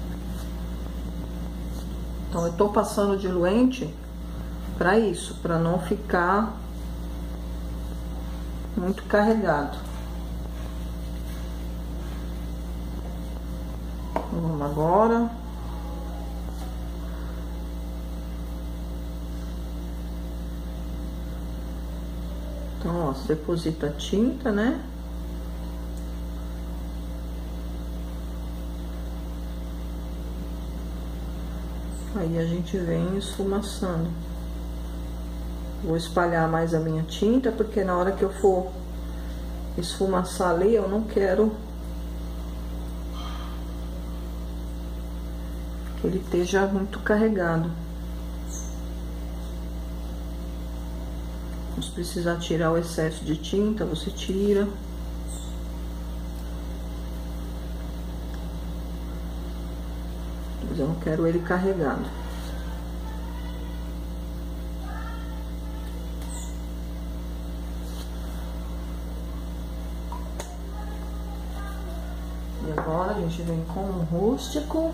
Então eu tô passando o diluente para isso, para não ficar muito carregado. Vamos agora. Então, ó, você deposita a tinta, né? Aí a gente vem esfumaçando. Vou espalhar mais a minha tinta, porque na hora que eu for esfumaçar ali, eu não quero que ele esteja muito carregado. Se precisar tirar o excesso de tinta, você tira. Mas eu não quero ele carregado. E agora a gente vem com um rústico.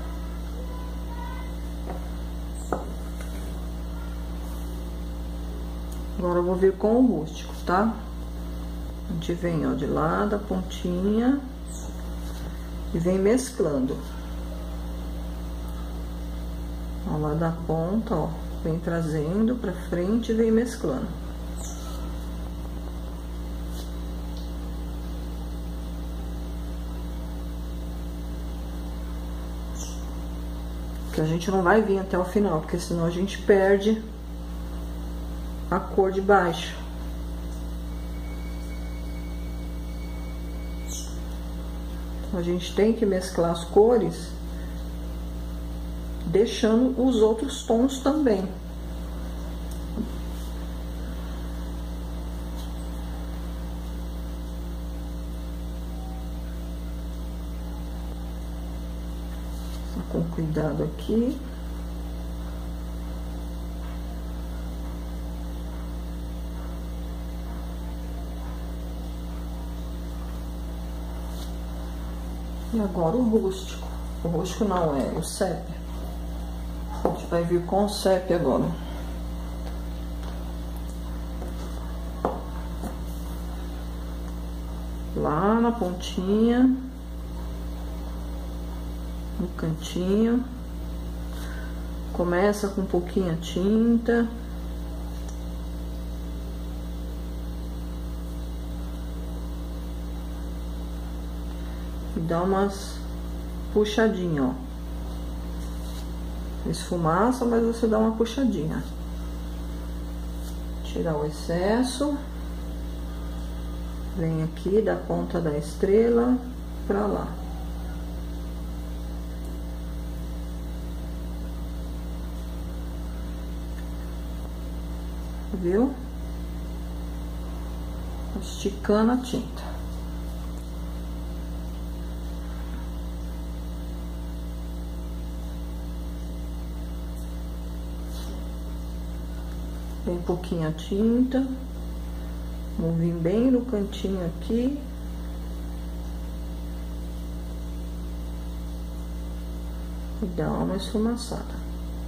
Agora eu vou vir com o rústico, tá? A gente vem, ó, de lá da pontinha e vem mesclando. Ó, lá da ponta, ó, vem trazendo pra frente e vem mesclando. Que a gente não vai vir até o final, porque senão a gente perde a cor de baixo. Então, a gente tem que mesclar as cores, deixando os outros tons também. Só com cuidado aqui. E agora o rústico. O rústico não, é o sépia. A gente vai vir com o sépia agora. Lá na pontinha. No cantinho. Começa com pouquinha tinta. E dá umas puxadinha, ó. Esfumaça, mas você dá uma puxadinha. Tirar o excesso. Vem aqui da ponta da estrela pra lá. Viu? Esticando a tinta. Vem um pouquinho a tinta. Vou vir bem no cantinho aqui. E dar uma esfumaçada.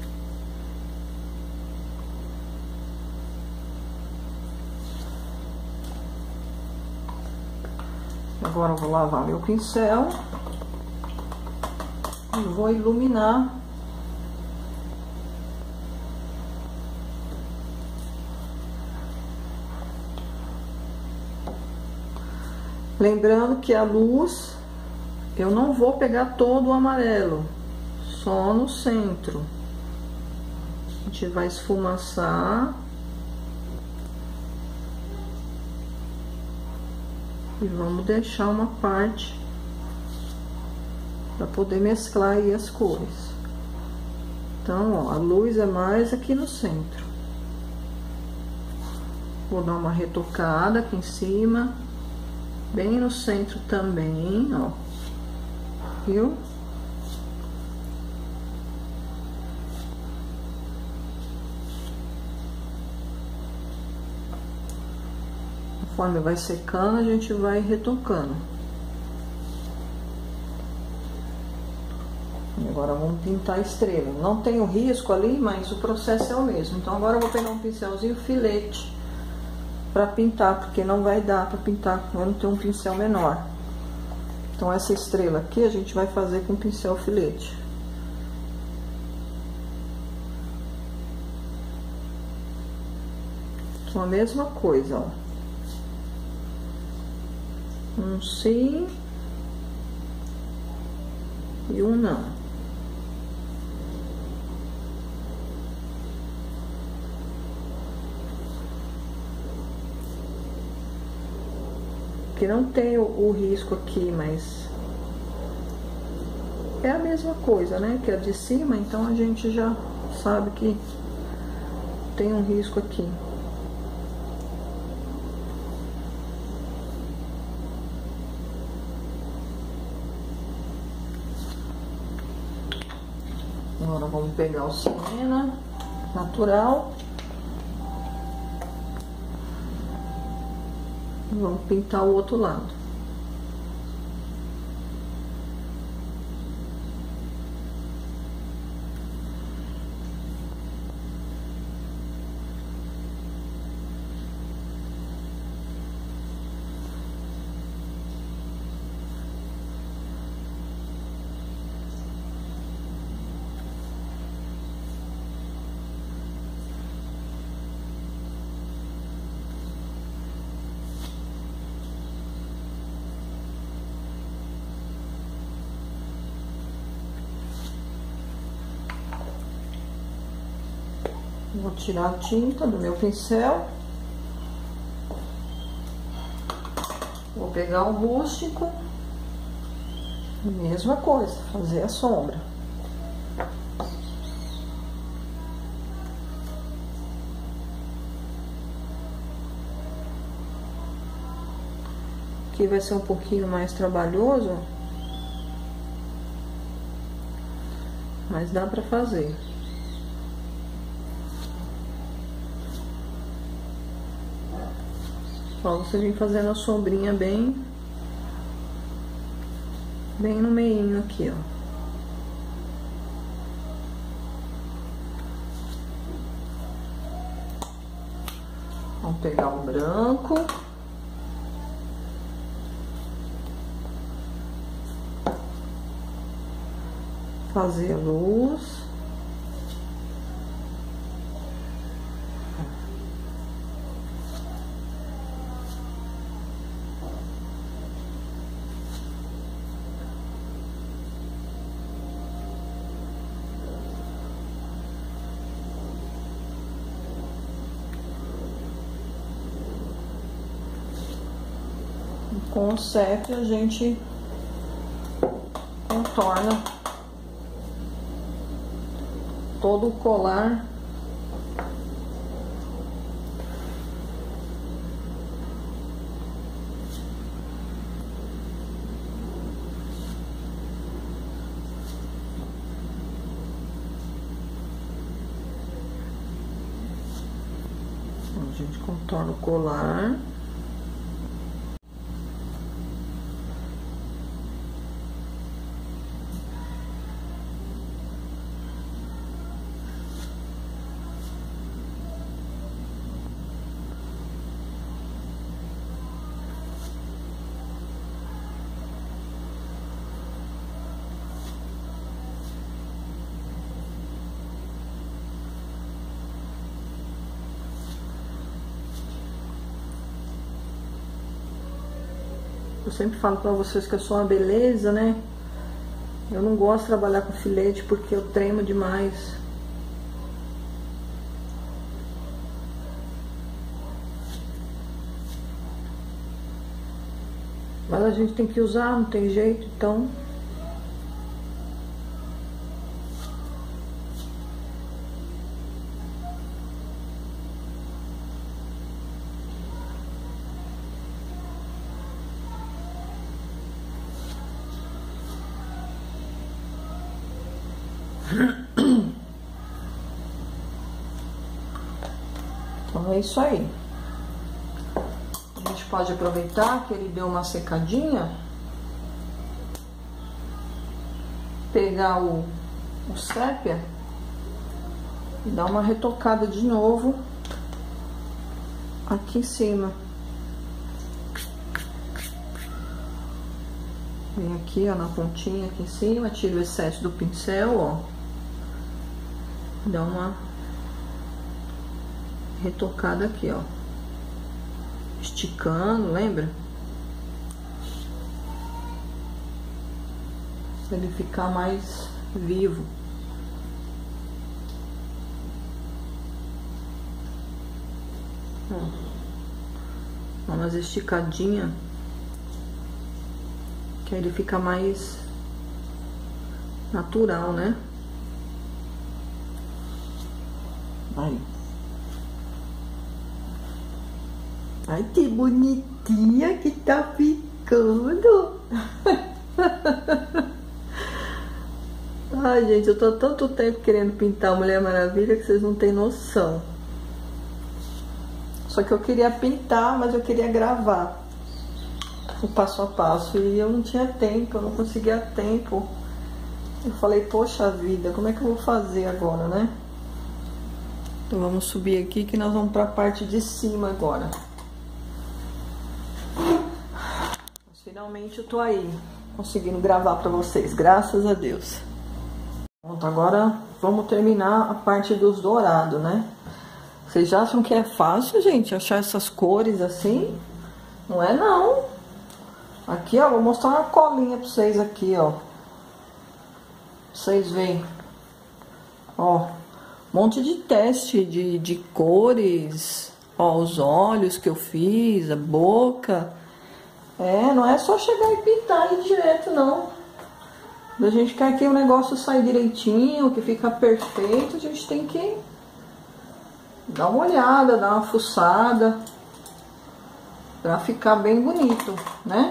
Agora eu vou lavar meu pincel e vou iluminar lembrando que a luz eu não vou pegar todo o amarelo, só no centro. A gente vai esfumaçar. E vamos deixar uma parte para poder mesclar aí as cores. Então, ó, a luz é mais aqui no centro. Vou dar uma retocada aqui em cima, bem no centro também, ó. Viu? Conforme vai secando, a gente vai retocando. E agora vamos pintar a estrela. Não tem o risco ali, mas o processo é o mesmo. Então agora eu vou pegar um pincelzinho filete para pintar, porque não vai dar para pintar, eu não tenho um pincel menor. Então essa estrela aqui a gente vai fazer com pincel filete. Então a mesma coisa, ó. Um sim e um não. Que não tem o, o risco aqui, mas é a mesma coisa, né? Que a de cima, então a gente já sabe que tem um risco aqui. Agora vamos pegar o siena natural. E vamos pintar o outro lado. Vou tirar a tinta do meu pincel. Vou pegar o rústico. Mesma coisa, fazer a sombra. Aqui vai ser um pouquinho mais trabalhoso, mas dá pra fazer. Só você vir fazendo a sombrinha bem, bem no meinho aqui, ó. Vamos pegar o branco. Fazer a luz. Com o sépia a gente contorna todo o colar. A gente contorna o colar. Eu sempre falo pra vocês que eu sou uma beleza, né? Eu não gosto de trabalhar com filete porque eu tremo demais. Mas a gente tem que usar, não tem jeito, então... Então é isso aí. A gente pode aproveitar que ele deu uma secadinha, pegar o, o sépia e dar uma retocada de novo aqui em cima. Vem aqui, ó, na pontinha aqui em cima, tira o excesso do pincel, ó. Dá uma retocada aqui, ó. Esticando, lembra? Pra ele ficar mais vivo. Ó. Dá umas esticadinhas. Que aí ele fica mais natural, né? Aí. Ai, que bonitinha que tá ficando. Ai, gente, eu tô há tanto tempo querendo pintar a Mulher Maravilha que vocês não têm noção. Só que eu queria pintar, mas eu queria gravar o passo a passo. E eu não tinha tempo, eu não conseguia tempo. Eu falei, poxa vida, como é que eu vou fazer agora, né? Então vamos subir aqui que nós vamos pra parte de cima agora. Mas finalmente eu tô aí, conseguindo gravar pra vocês, graças a Deus. Pronto, agora vamos terminar a parte dos dourados, né? Vocês já acham que é fácil, gente, achar essas cores assim? Não é não. Aqui, ó, vou mostrar uma colinha pra vocês aqui, ó. Pra vocês verem. Ó, um monte de teste de, de cores. Ó, os olhos que eu fiz, a boca. É, não é só chegar e pintar aí direto, não. A gente quer que o negócio saia direitinho, que fica perfeito, a gente tem que dar uma olhada, dar uma fuçada. Pra ficar bem bonito, né?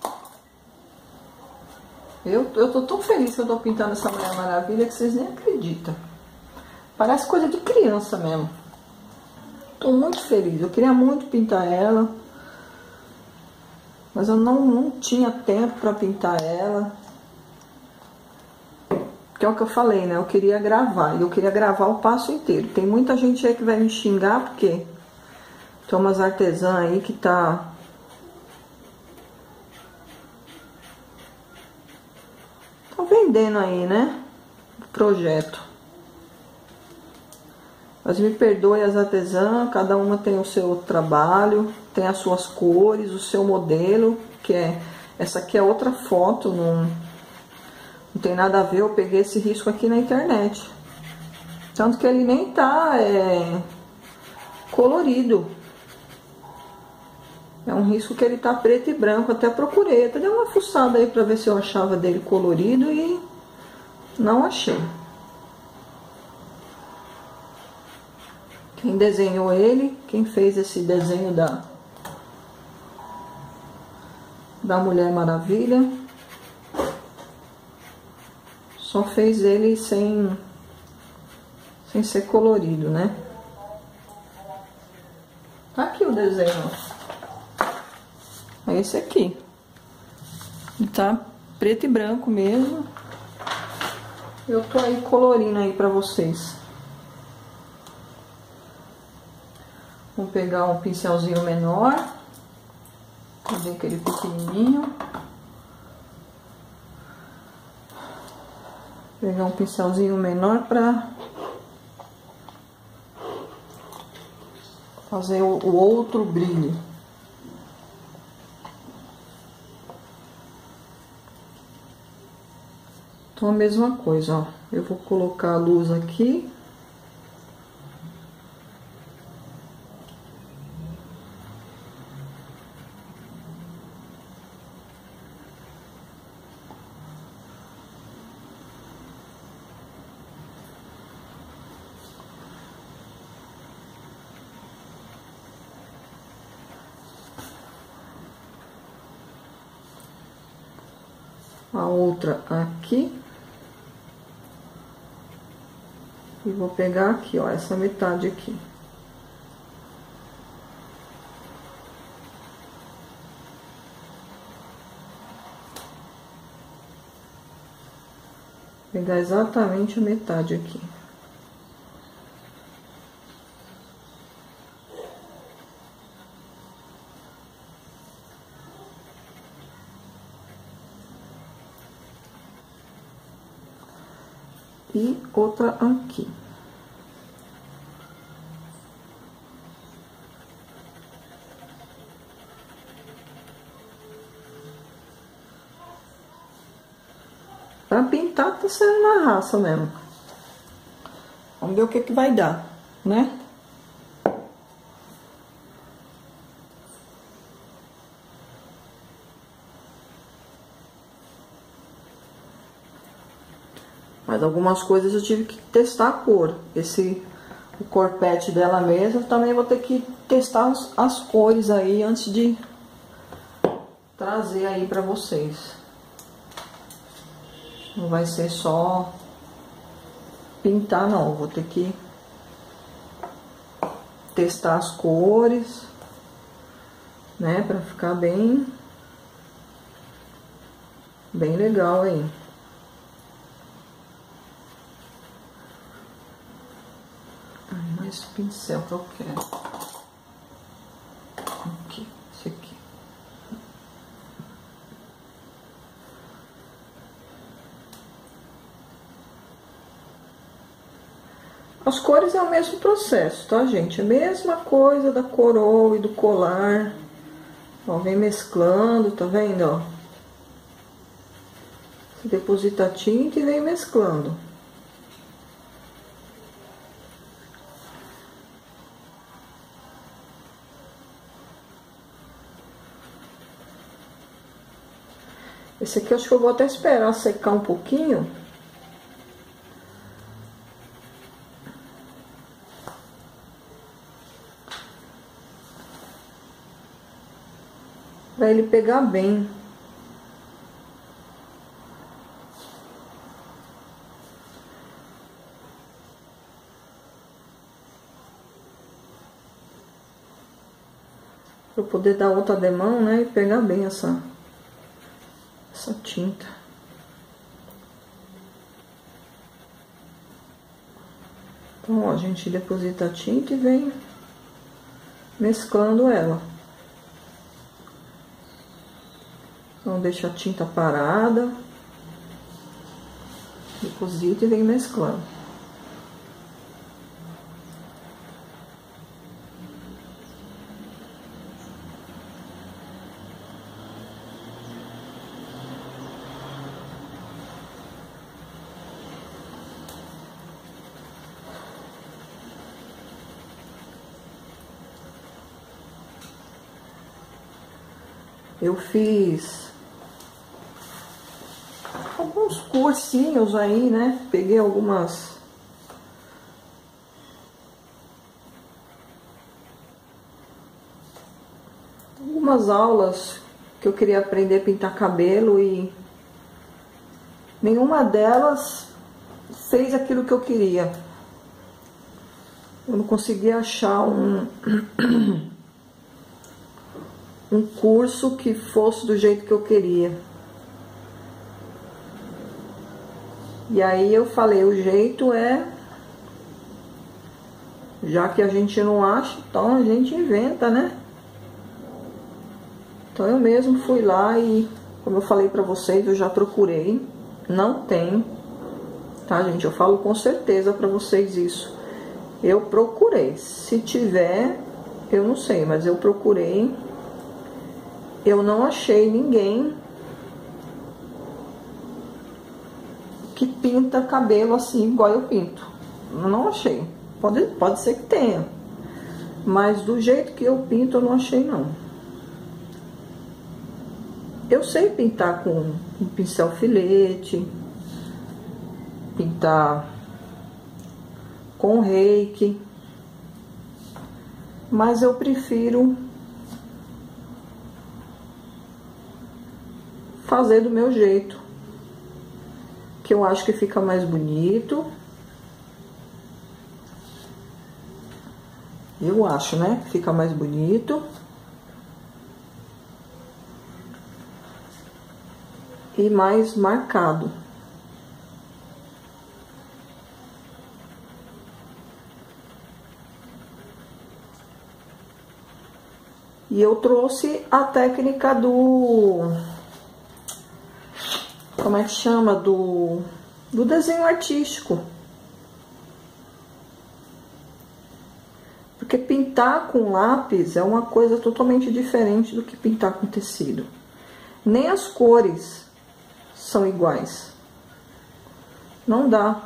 Eu, eu tô tão feliz que eu tô pintando essa Mulher Maravilha que vocês nem acreditam. Parece coisa de criança mesmo. Tô muito feliz. Eu queria muito pintar ela. Mas eu não, não tinha tempo pra pintar ela. Que é o que eu falei, né? Eu queria gravar. E eu queria gravar o passo inteiro. Tem muita gente aí que vai me xingar porque tem umas artesãs aí que tá... Estão vendendo aí, né? O projeto. Mas me perdoe as artesãs, cada uma tem o seu trabalho, tem as suas cores, o seu modelo, que é... Essa aqui é outra foto, não, não tem nada a ver, eu peguei esse risco aqui na internet. Tanto que ele nem tá é, colorido. É um risco que ele tá preto e branco. Até procurei, até dei uma fuçada aí pra ver se eu achava dele colorido e não achei. Quem desenhou ele, quem fez esse desenho da, da Mulher Maravilha, só fez ele sem, sem ser colorido, né? Tá aqui o desenho. É esse aqui. Tá preto e branco mesmo. Eu tô aí colorindo aí pra vocês. Vou pegar um pincelzinho menor. Vou ver aquele pequenininho. Pegar um pincelzinho menor pra fazer o, o outro brilho. Então a mesma coisa, ó. Eu vou colocar a luz aqui. A outra aqui. E vou pegar aqui, ó, essa metade aqui. Pegar exatamente a metade aqui. E outra aqui. Pra pintar tá sendo na raça mesmo. Vamos ver o que que vai dar, né? Mas algumas coisas eu tive que testar a cor. Esse, o corpete dela mesmo, também vou ter que testar as, as cores aí antes de trazer aí pra vocês. Não vai ser só pintar não, vou ter que testar as cores, né, pra ficar bem, bem legal aí. Esse pincel que eu quero. Aqui, esse aqui. As cores é o mesmo processo, tá, gente? A mesma coisa da coroa e do colar. Ó, vem mesclando, tá vendo, ó? Você deposita a tinta e vem mesclando. Esse aqui eu acho que eu vou até esperar secar um pouquinho. Pra ele pegar bem. Pra eu poder dar outra demão, né? E pegar bem essa... essa tinta. Então, ó, a gente deposita a tinta e vem mesclando ela. Então, deixa a tinta parada, deposita e vem mesclando. Eu fiz alguns cursinhos aí, né? Peguei algumas algumas aulas que eu queria aprender a pintar cabelo e nenhuma delas fez aquilo que eu queria. Eu não conseguia achar um um curso que fosse do jeito que eu queria. E aí eu falei, o jeito é, já que a gente não acha, então a gente inventa, né? Então eu mesmo fui lá e, como eu falei pra vocês, eu já procurei, não tem, tá, gente? Eu falo com certeza pra vocês isso. Eu procurei, se tiver, eu não sei, mas eu procurei, eu não achei ninguém que pinta cabelo assim, igual eu pinto. Eu não achei. Pode, pode ser que tenha, mas do jeito que eu pinto, eu não achei, não. Eu sei pintar com um pincel filete, pintar com reiki, mas eu prefiro fazer do meu jeito, que eu acho que fica mais bonito. Eu acho, né? Fica mais bonito. E mais marcado. E eu trouxe a técnica do... Como é que chama? Do, do desenho artístico. Porque pintar com lápis é uma coisa totalmente diferente do que pintar com tecido. Nem as cores são iguais. Não dá.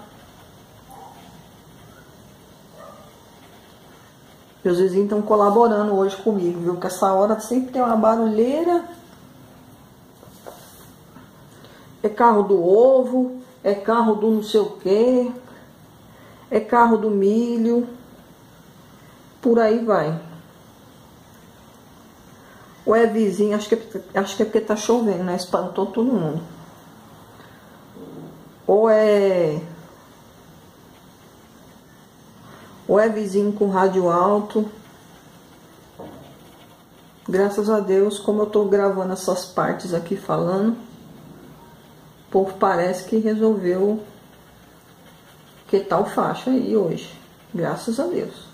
Meus vizinhos estão colaborando hoje comigo, viu? Porque essa hora sempre tem uma barulheira. É carro do ovo, é carro do não sei o quê, é carro do milho, por aí vai. Ou é vizinho, acho que é, acho que é porque tá chovendo, né? Espantou todo mundo. Ou é... Ou é vizinho com rádio alto. Graças a Deus, como eu tô gravando essas partes aqui falando, o povo parece que resolveu que tal faixa aí hoje. Graças a Deus.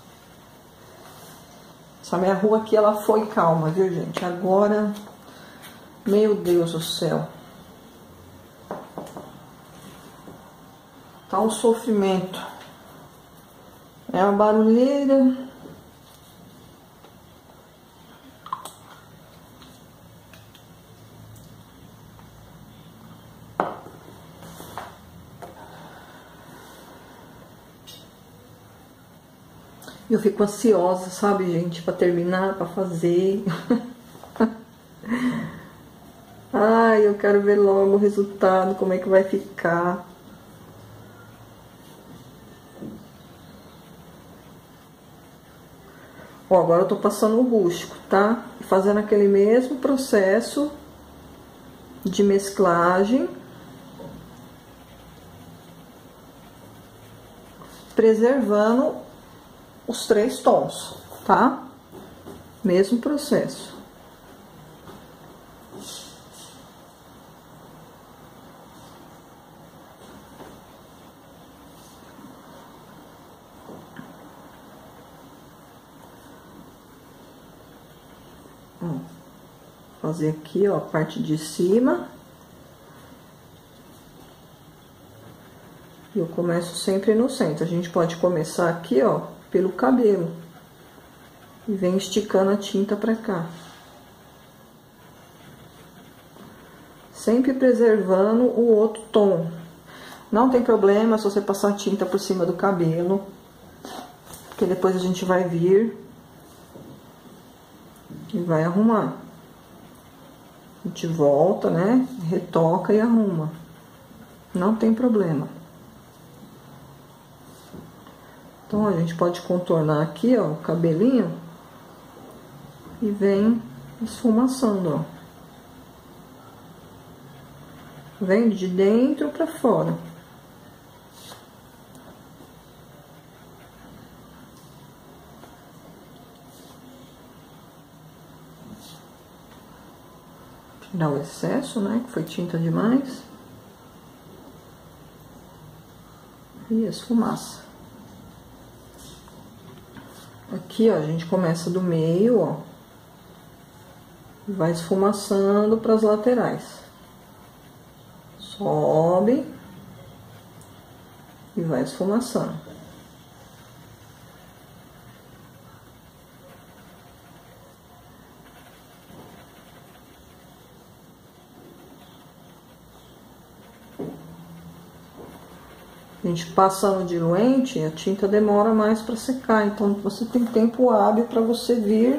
Essa minha rua aqui, ela foi calma, viu, gente? Agora, meu Deus do céu. Tá um sofrimento. É uma barulheira. Eu fico ansiosa, sabe, gente, pra terminar, pra fazer. Ai, eu quero ver logo o resultado, como é que vai ficar. Ó, agora eu tô passando o rústico, tá? Fazendo aquele mesmo processo de mesclagem. Preservando os três tons, tá? Mesmo processo. Ó, fazer aqui, ó, a parte de cima. E eu começo sempre no centro. A gente pode começar aqui, ó, pelo cabelo. E vem esticando a tinta pra cá. Sempre preservando o outro tom. Não tem problema se você passar tinta por cima do cabelo, porque depois a gente vai vir e vai arrumar. A gente volta, né? Retoca e arruma. Não tem problema. Então, a gente pode contornar aqui, ó, o cabelinho. E vem esfumaçando, ó. Vem de dentro pra fora. Tirar o excesso, né? Que foi tinta demais. E esfumaça. Aqui, ó, a gente começa do meio, ó. E vai esfumaçando para as laterais. Sobe. E vai esfumaçando. A gente passando diluente, a tinta demora mais para secar, então você tem tempo hábil para você vir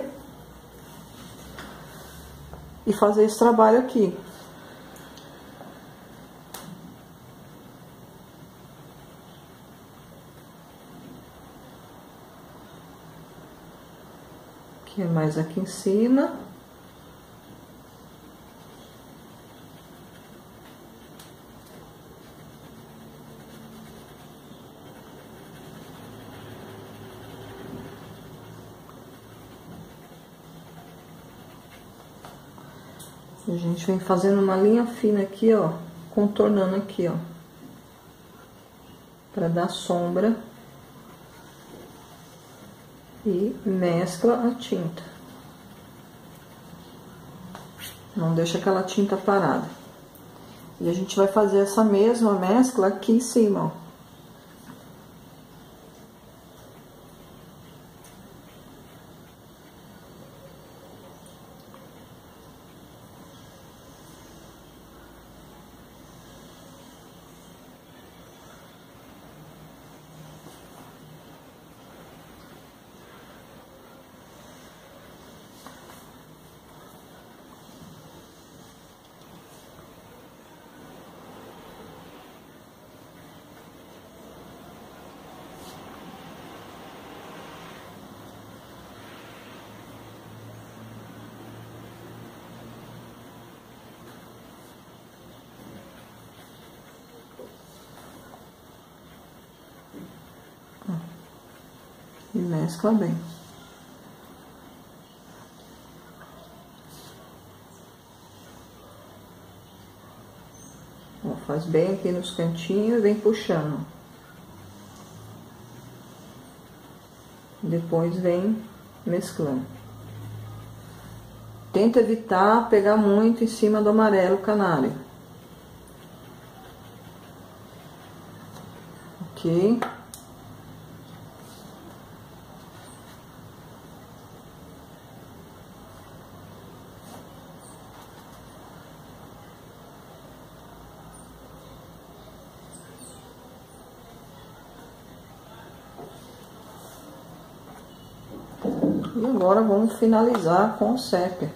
e fazer esse trabalho aqui. Aqui é mais aqui em cima. A gente vem fazendo uma linha fina aqui, ó, contornando aqui, ó, para dar sombra e mescla a tinta. Não deixa aquela tinta parada. E a gente vai fazer essa mesma mescla aqui em cima, ó. E mescla bem. Ó, faz bem aqui nos cantinhos e vem puxando. Depois vem mesclando. Tenta evitar pegar muito em cima do amarelo canário. Ok? E agora vamos finalizar com o sépia.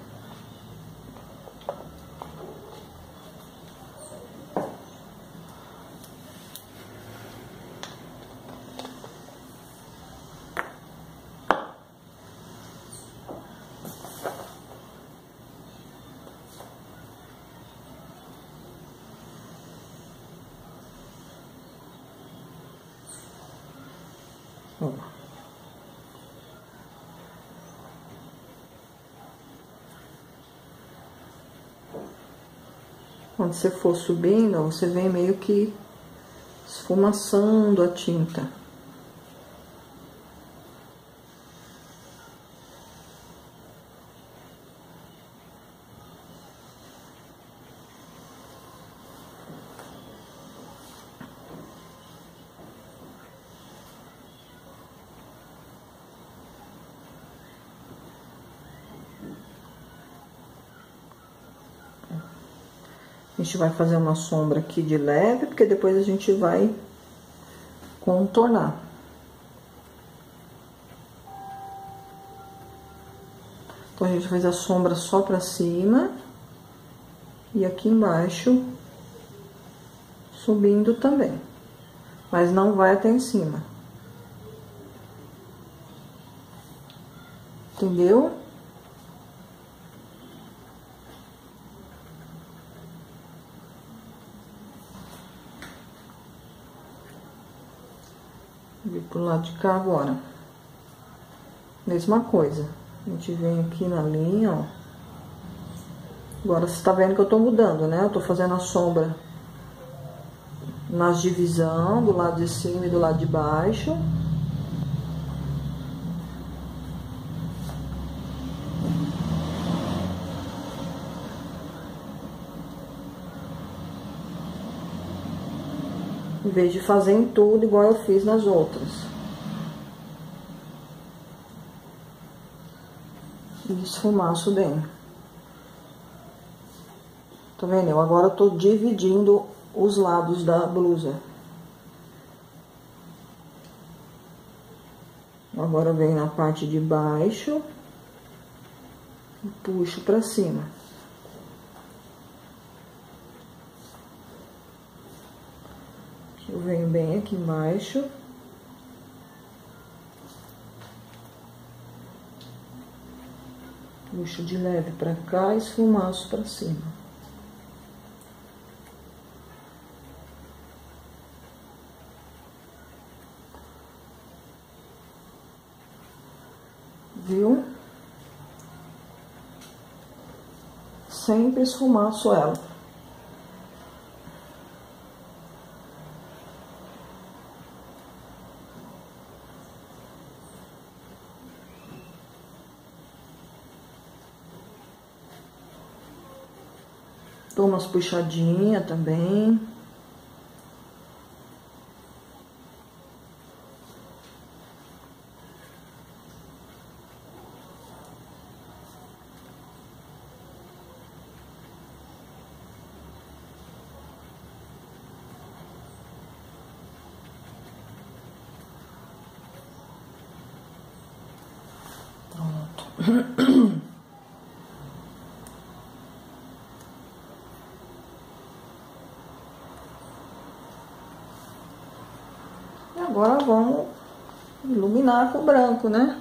Ó. Quando você for subindo, você vem meio que esfumaçando a tinta. A gente vai fazer uma sombra aqui de leve, porque depois a gente vai contornar. Então, a gente faz a sombra só pra cima. E aqui embaixo, subindo também. Mas não vai até em cima. Entendeu? Vou vir pro lado de cá agora. Mesma coisa. A gente vem aqui na linha, ó. Agora você tá vendo que eu tô mudando, né? Eu tô fazendo a sombra nas divisão, do lado de cima e do lado de baixo. Em vez de fazer em tudo igual eu fiz nas outras. E esfumaço bem. Tá vendo? Eu agora tô dividindo os lados da blusa. Agora vem na parte de baixo e puxo pra cima. Eu venho bem aqui embaixo. Puxo de leve pra cá e esfumaço pra cima. Viu? Sempre esfumaço ela. Dou umas puxadinhas também. Pronto. Agora vamos iluminar com branco, né?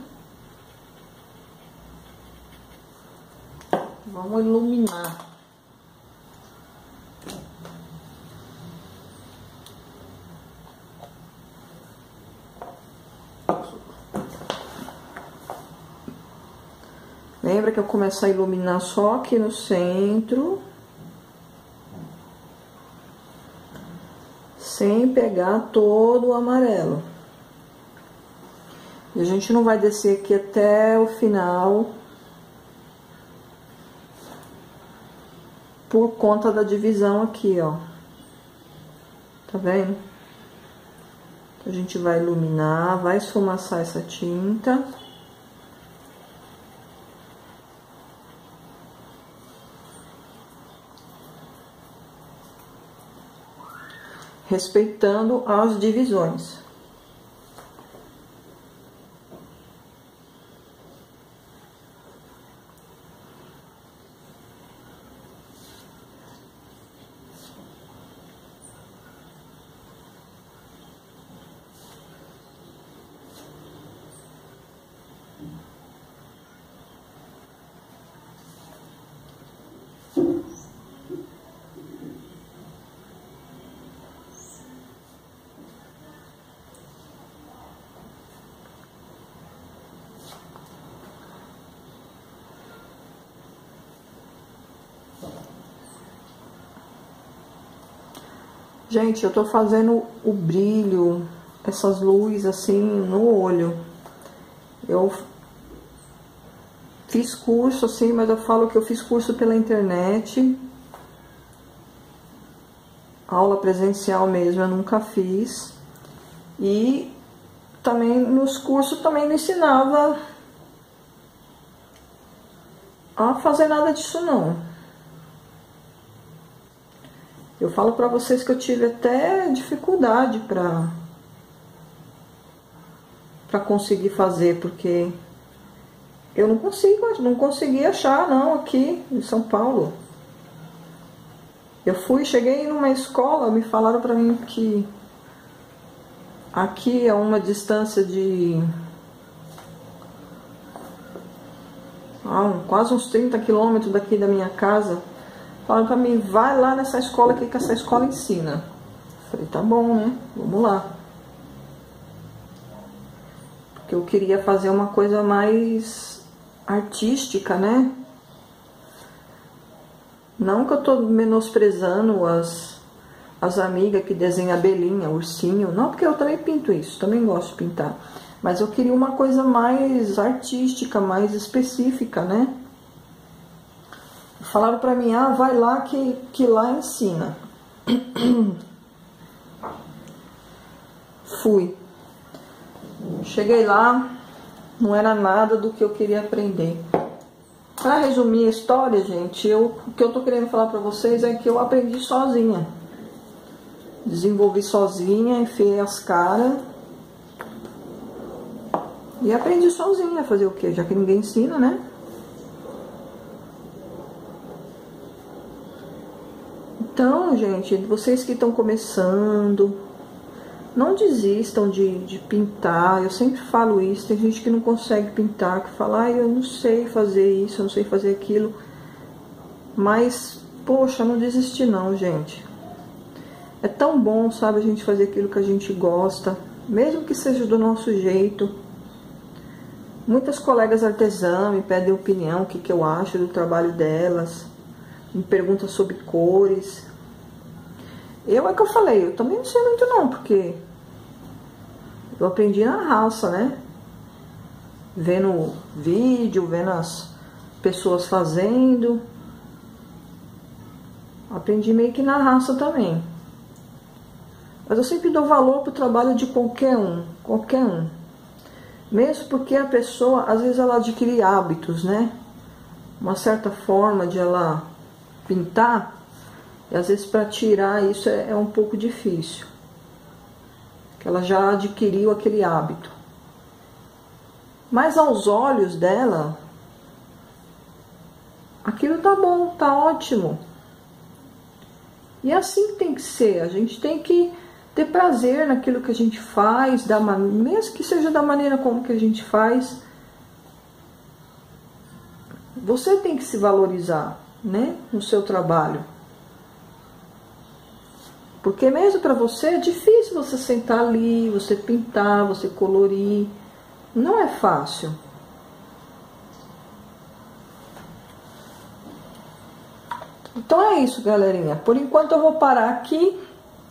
Vamos iluminar. Lembra que eu começo a iluminar só aqui no centro. Sem pegar todo o amarelo. E a gente não vai descer aqui até o final. Por conta da divisão aqui, ó. Tá vendo? A gente vai iluminar, vai esfumaçar essa tinta. Respeitando as divisões. Gente, eu tô fazendo o brilho, essas luzes assim no olho. Eu fiz curso assim, mas eu falo que eu fiz curso pela internet. Aula presencial mesmo eu nunca fiz. E também nos cursos também não ensinava a fazer nada disso não. Eu falo pra vocês que eu tive até dificuldade pra, pra conseguir fazer, porque eu não consigo, não consegui achar não aqui em São Paulo. Eu fui, cheguei numa escola, me falaram pra mim que aqui é uma distância de ah, quase uns trinta quilômetros daqui da minha casa. Falaram pra mim, vai lá nessa escola aqui que essa escola ensina. Falei, tá bom, né? Vamos lá. Porque eu queria fazer uma coisa mais artística, né? Não que eu tô menosprezando as, as amigas que desenham abelhinha, ursinho. Não, porque eu também pinto isso, também gosto de pintar. Mas eu queria uma coisa mais artística, mais específica, né? Falaram pra mim, ah, vai lá que, que lá ensina. Fui. Cheguei lá, não era nada do que eu queria aprender. Para resumir a história, gente, eu, o que eu tô querendo falar pra vocês é que eu aprendi sozinha. Desenvolvi sozinha, enfiei as caras. E aprendi sozinha a fazer o quê? Já que ninguém ensina, né? Então, gente, vocês que estão começando, não desistam de, de pintar. Eu sempre falo isso, tem gente que não consegue pintar, que fala, ah, eu não sei fazer isso, eu não sei fazer aquilo. Mas, poxa, não desiste não, gente. É tão bom, sabe, a gente fazer aquilo que a gente gosta, mesmo que seja do nosso jeito. Muitas colegas artesãs me pedem opinião, o que, que eu acho do trabalho delas, me perguntam sobre cores. Eu é que eu falei, eu também não sei muito não, porque eu aprendi na raça, né? Vendo vídeo, vendo as pessoas fazendo. Aprendi meio que na raça também. Mas eu sempre dou valor pro trabalho de qualquer um, qualquer um. Mesmo porque a pessoa, às vezes ela adquire hábitos, né? Uma certa forma de ela pintar, e às vezes para tirar isso é, é um pouco difícil. Que ela já adquiriu aquele hábito. Mas aos olhos dela, aquilo tá bom, tá ótimo. E é assim que tem que ser, a gente tem que ter prazer naquilo que a gente faz, da man... mesmo que seja da maneira como que a gente faz. Você tem que se valorizar, né, no seu trabalho. Porque mesmo para você é difícil você sentar ali, você pintar, você colorir. Não é fácil. Então é isso, galerinha. Por enquanto eu vou parar aqui.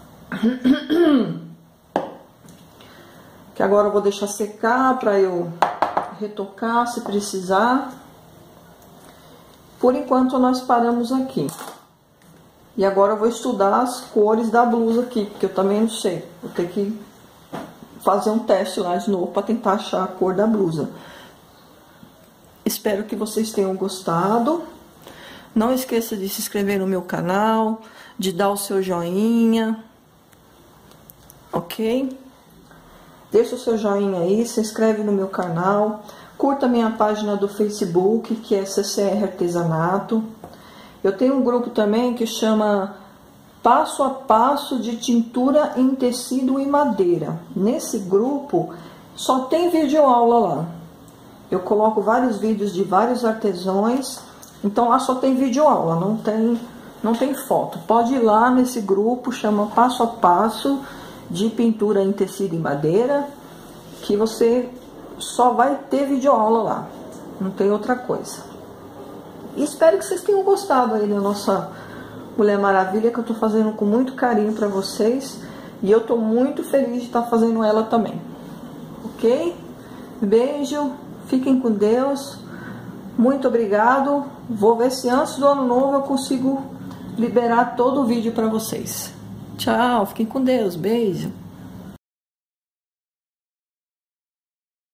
Que agora eu vou deixar secar para eu retocar se precisar. Por enquanto nós paramos aqui. E agora eu vou estudar as cores da blusa aqui, porque eu também não sei. Vou ter que fazer um teste lá de novo para tentar achar a cor da blusa. Espero que vocês tenham gostado. Não esqueça de se inscrever no meu canal, de dar o seu joinha, ok? Deixa o seu joinha aí, se inscreve no meu canal, curta minha página do Facebook, que é C C R Artesanato. Eu tenho um grupo também que chama Passo a Passo de Tintura em Tecido e Madeira. Nesse grupo só tem videoaula lá. Eu coloco vários vídeos de vários artesãos, então lá só tem videoaula, não tem, não tem foto. Pode ir lá nesse grupo, chama Passo a Passo de Pintura em Tecido e Madeira, que você só vai ter videoaula lá, não tem outra coisa. E espero que vocês tenham gostado aí da nossa Mulher Maravilha, que eu tô fazendo com muito carinho pra vocês. E eu tô muito feliz de estar fazendo ela também. Ok? Beijo, fiquem com Deus. Muito obrigado. Vou ver se antes do ano novo eu consigo liberar todo o vídeo pra vocês. Tchau, fiquem com Deus. Beijo.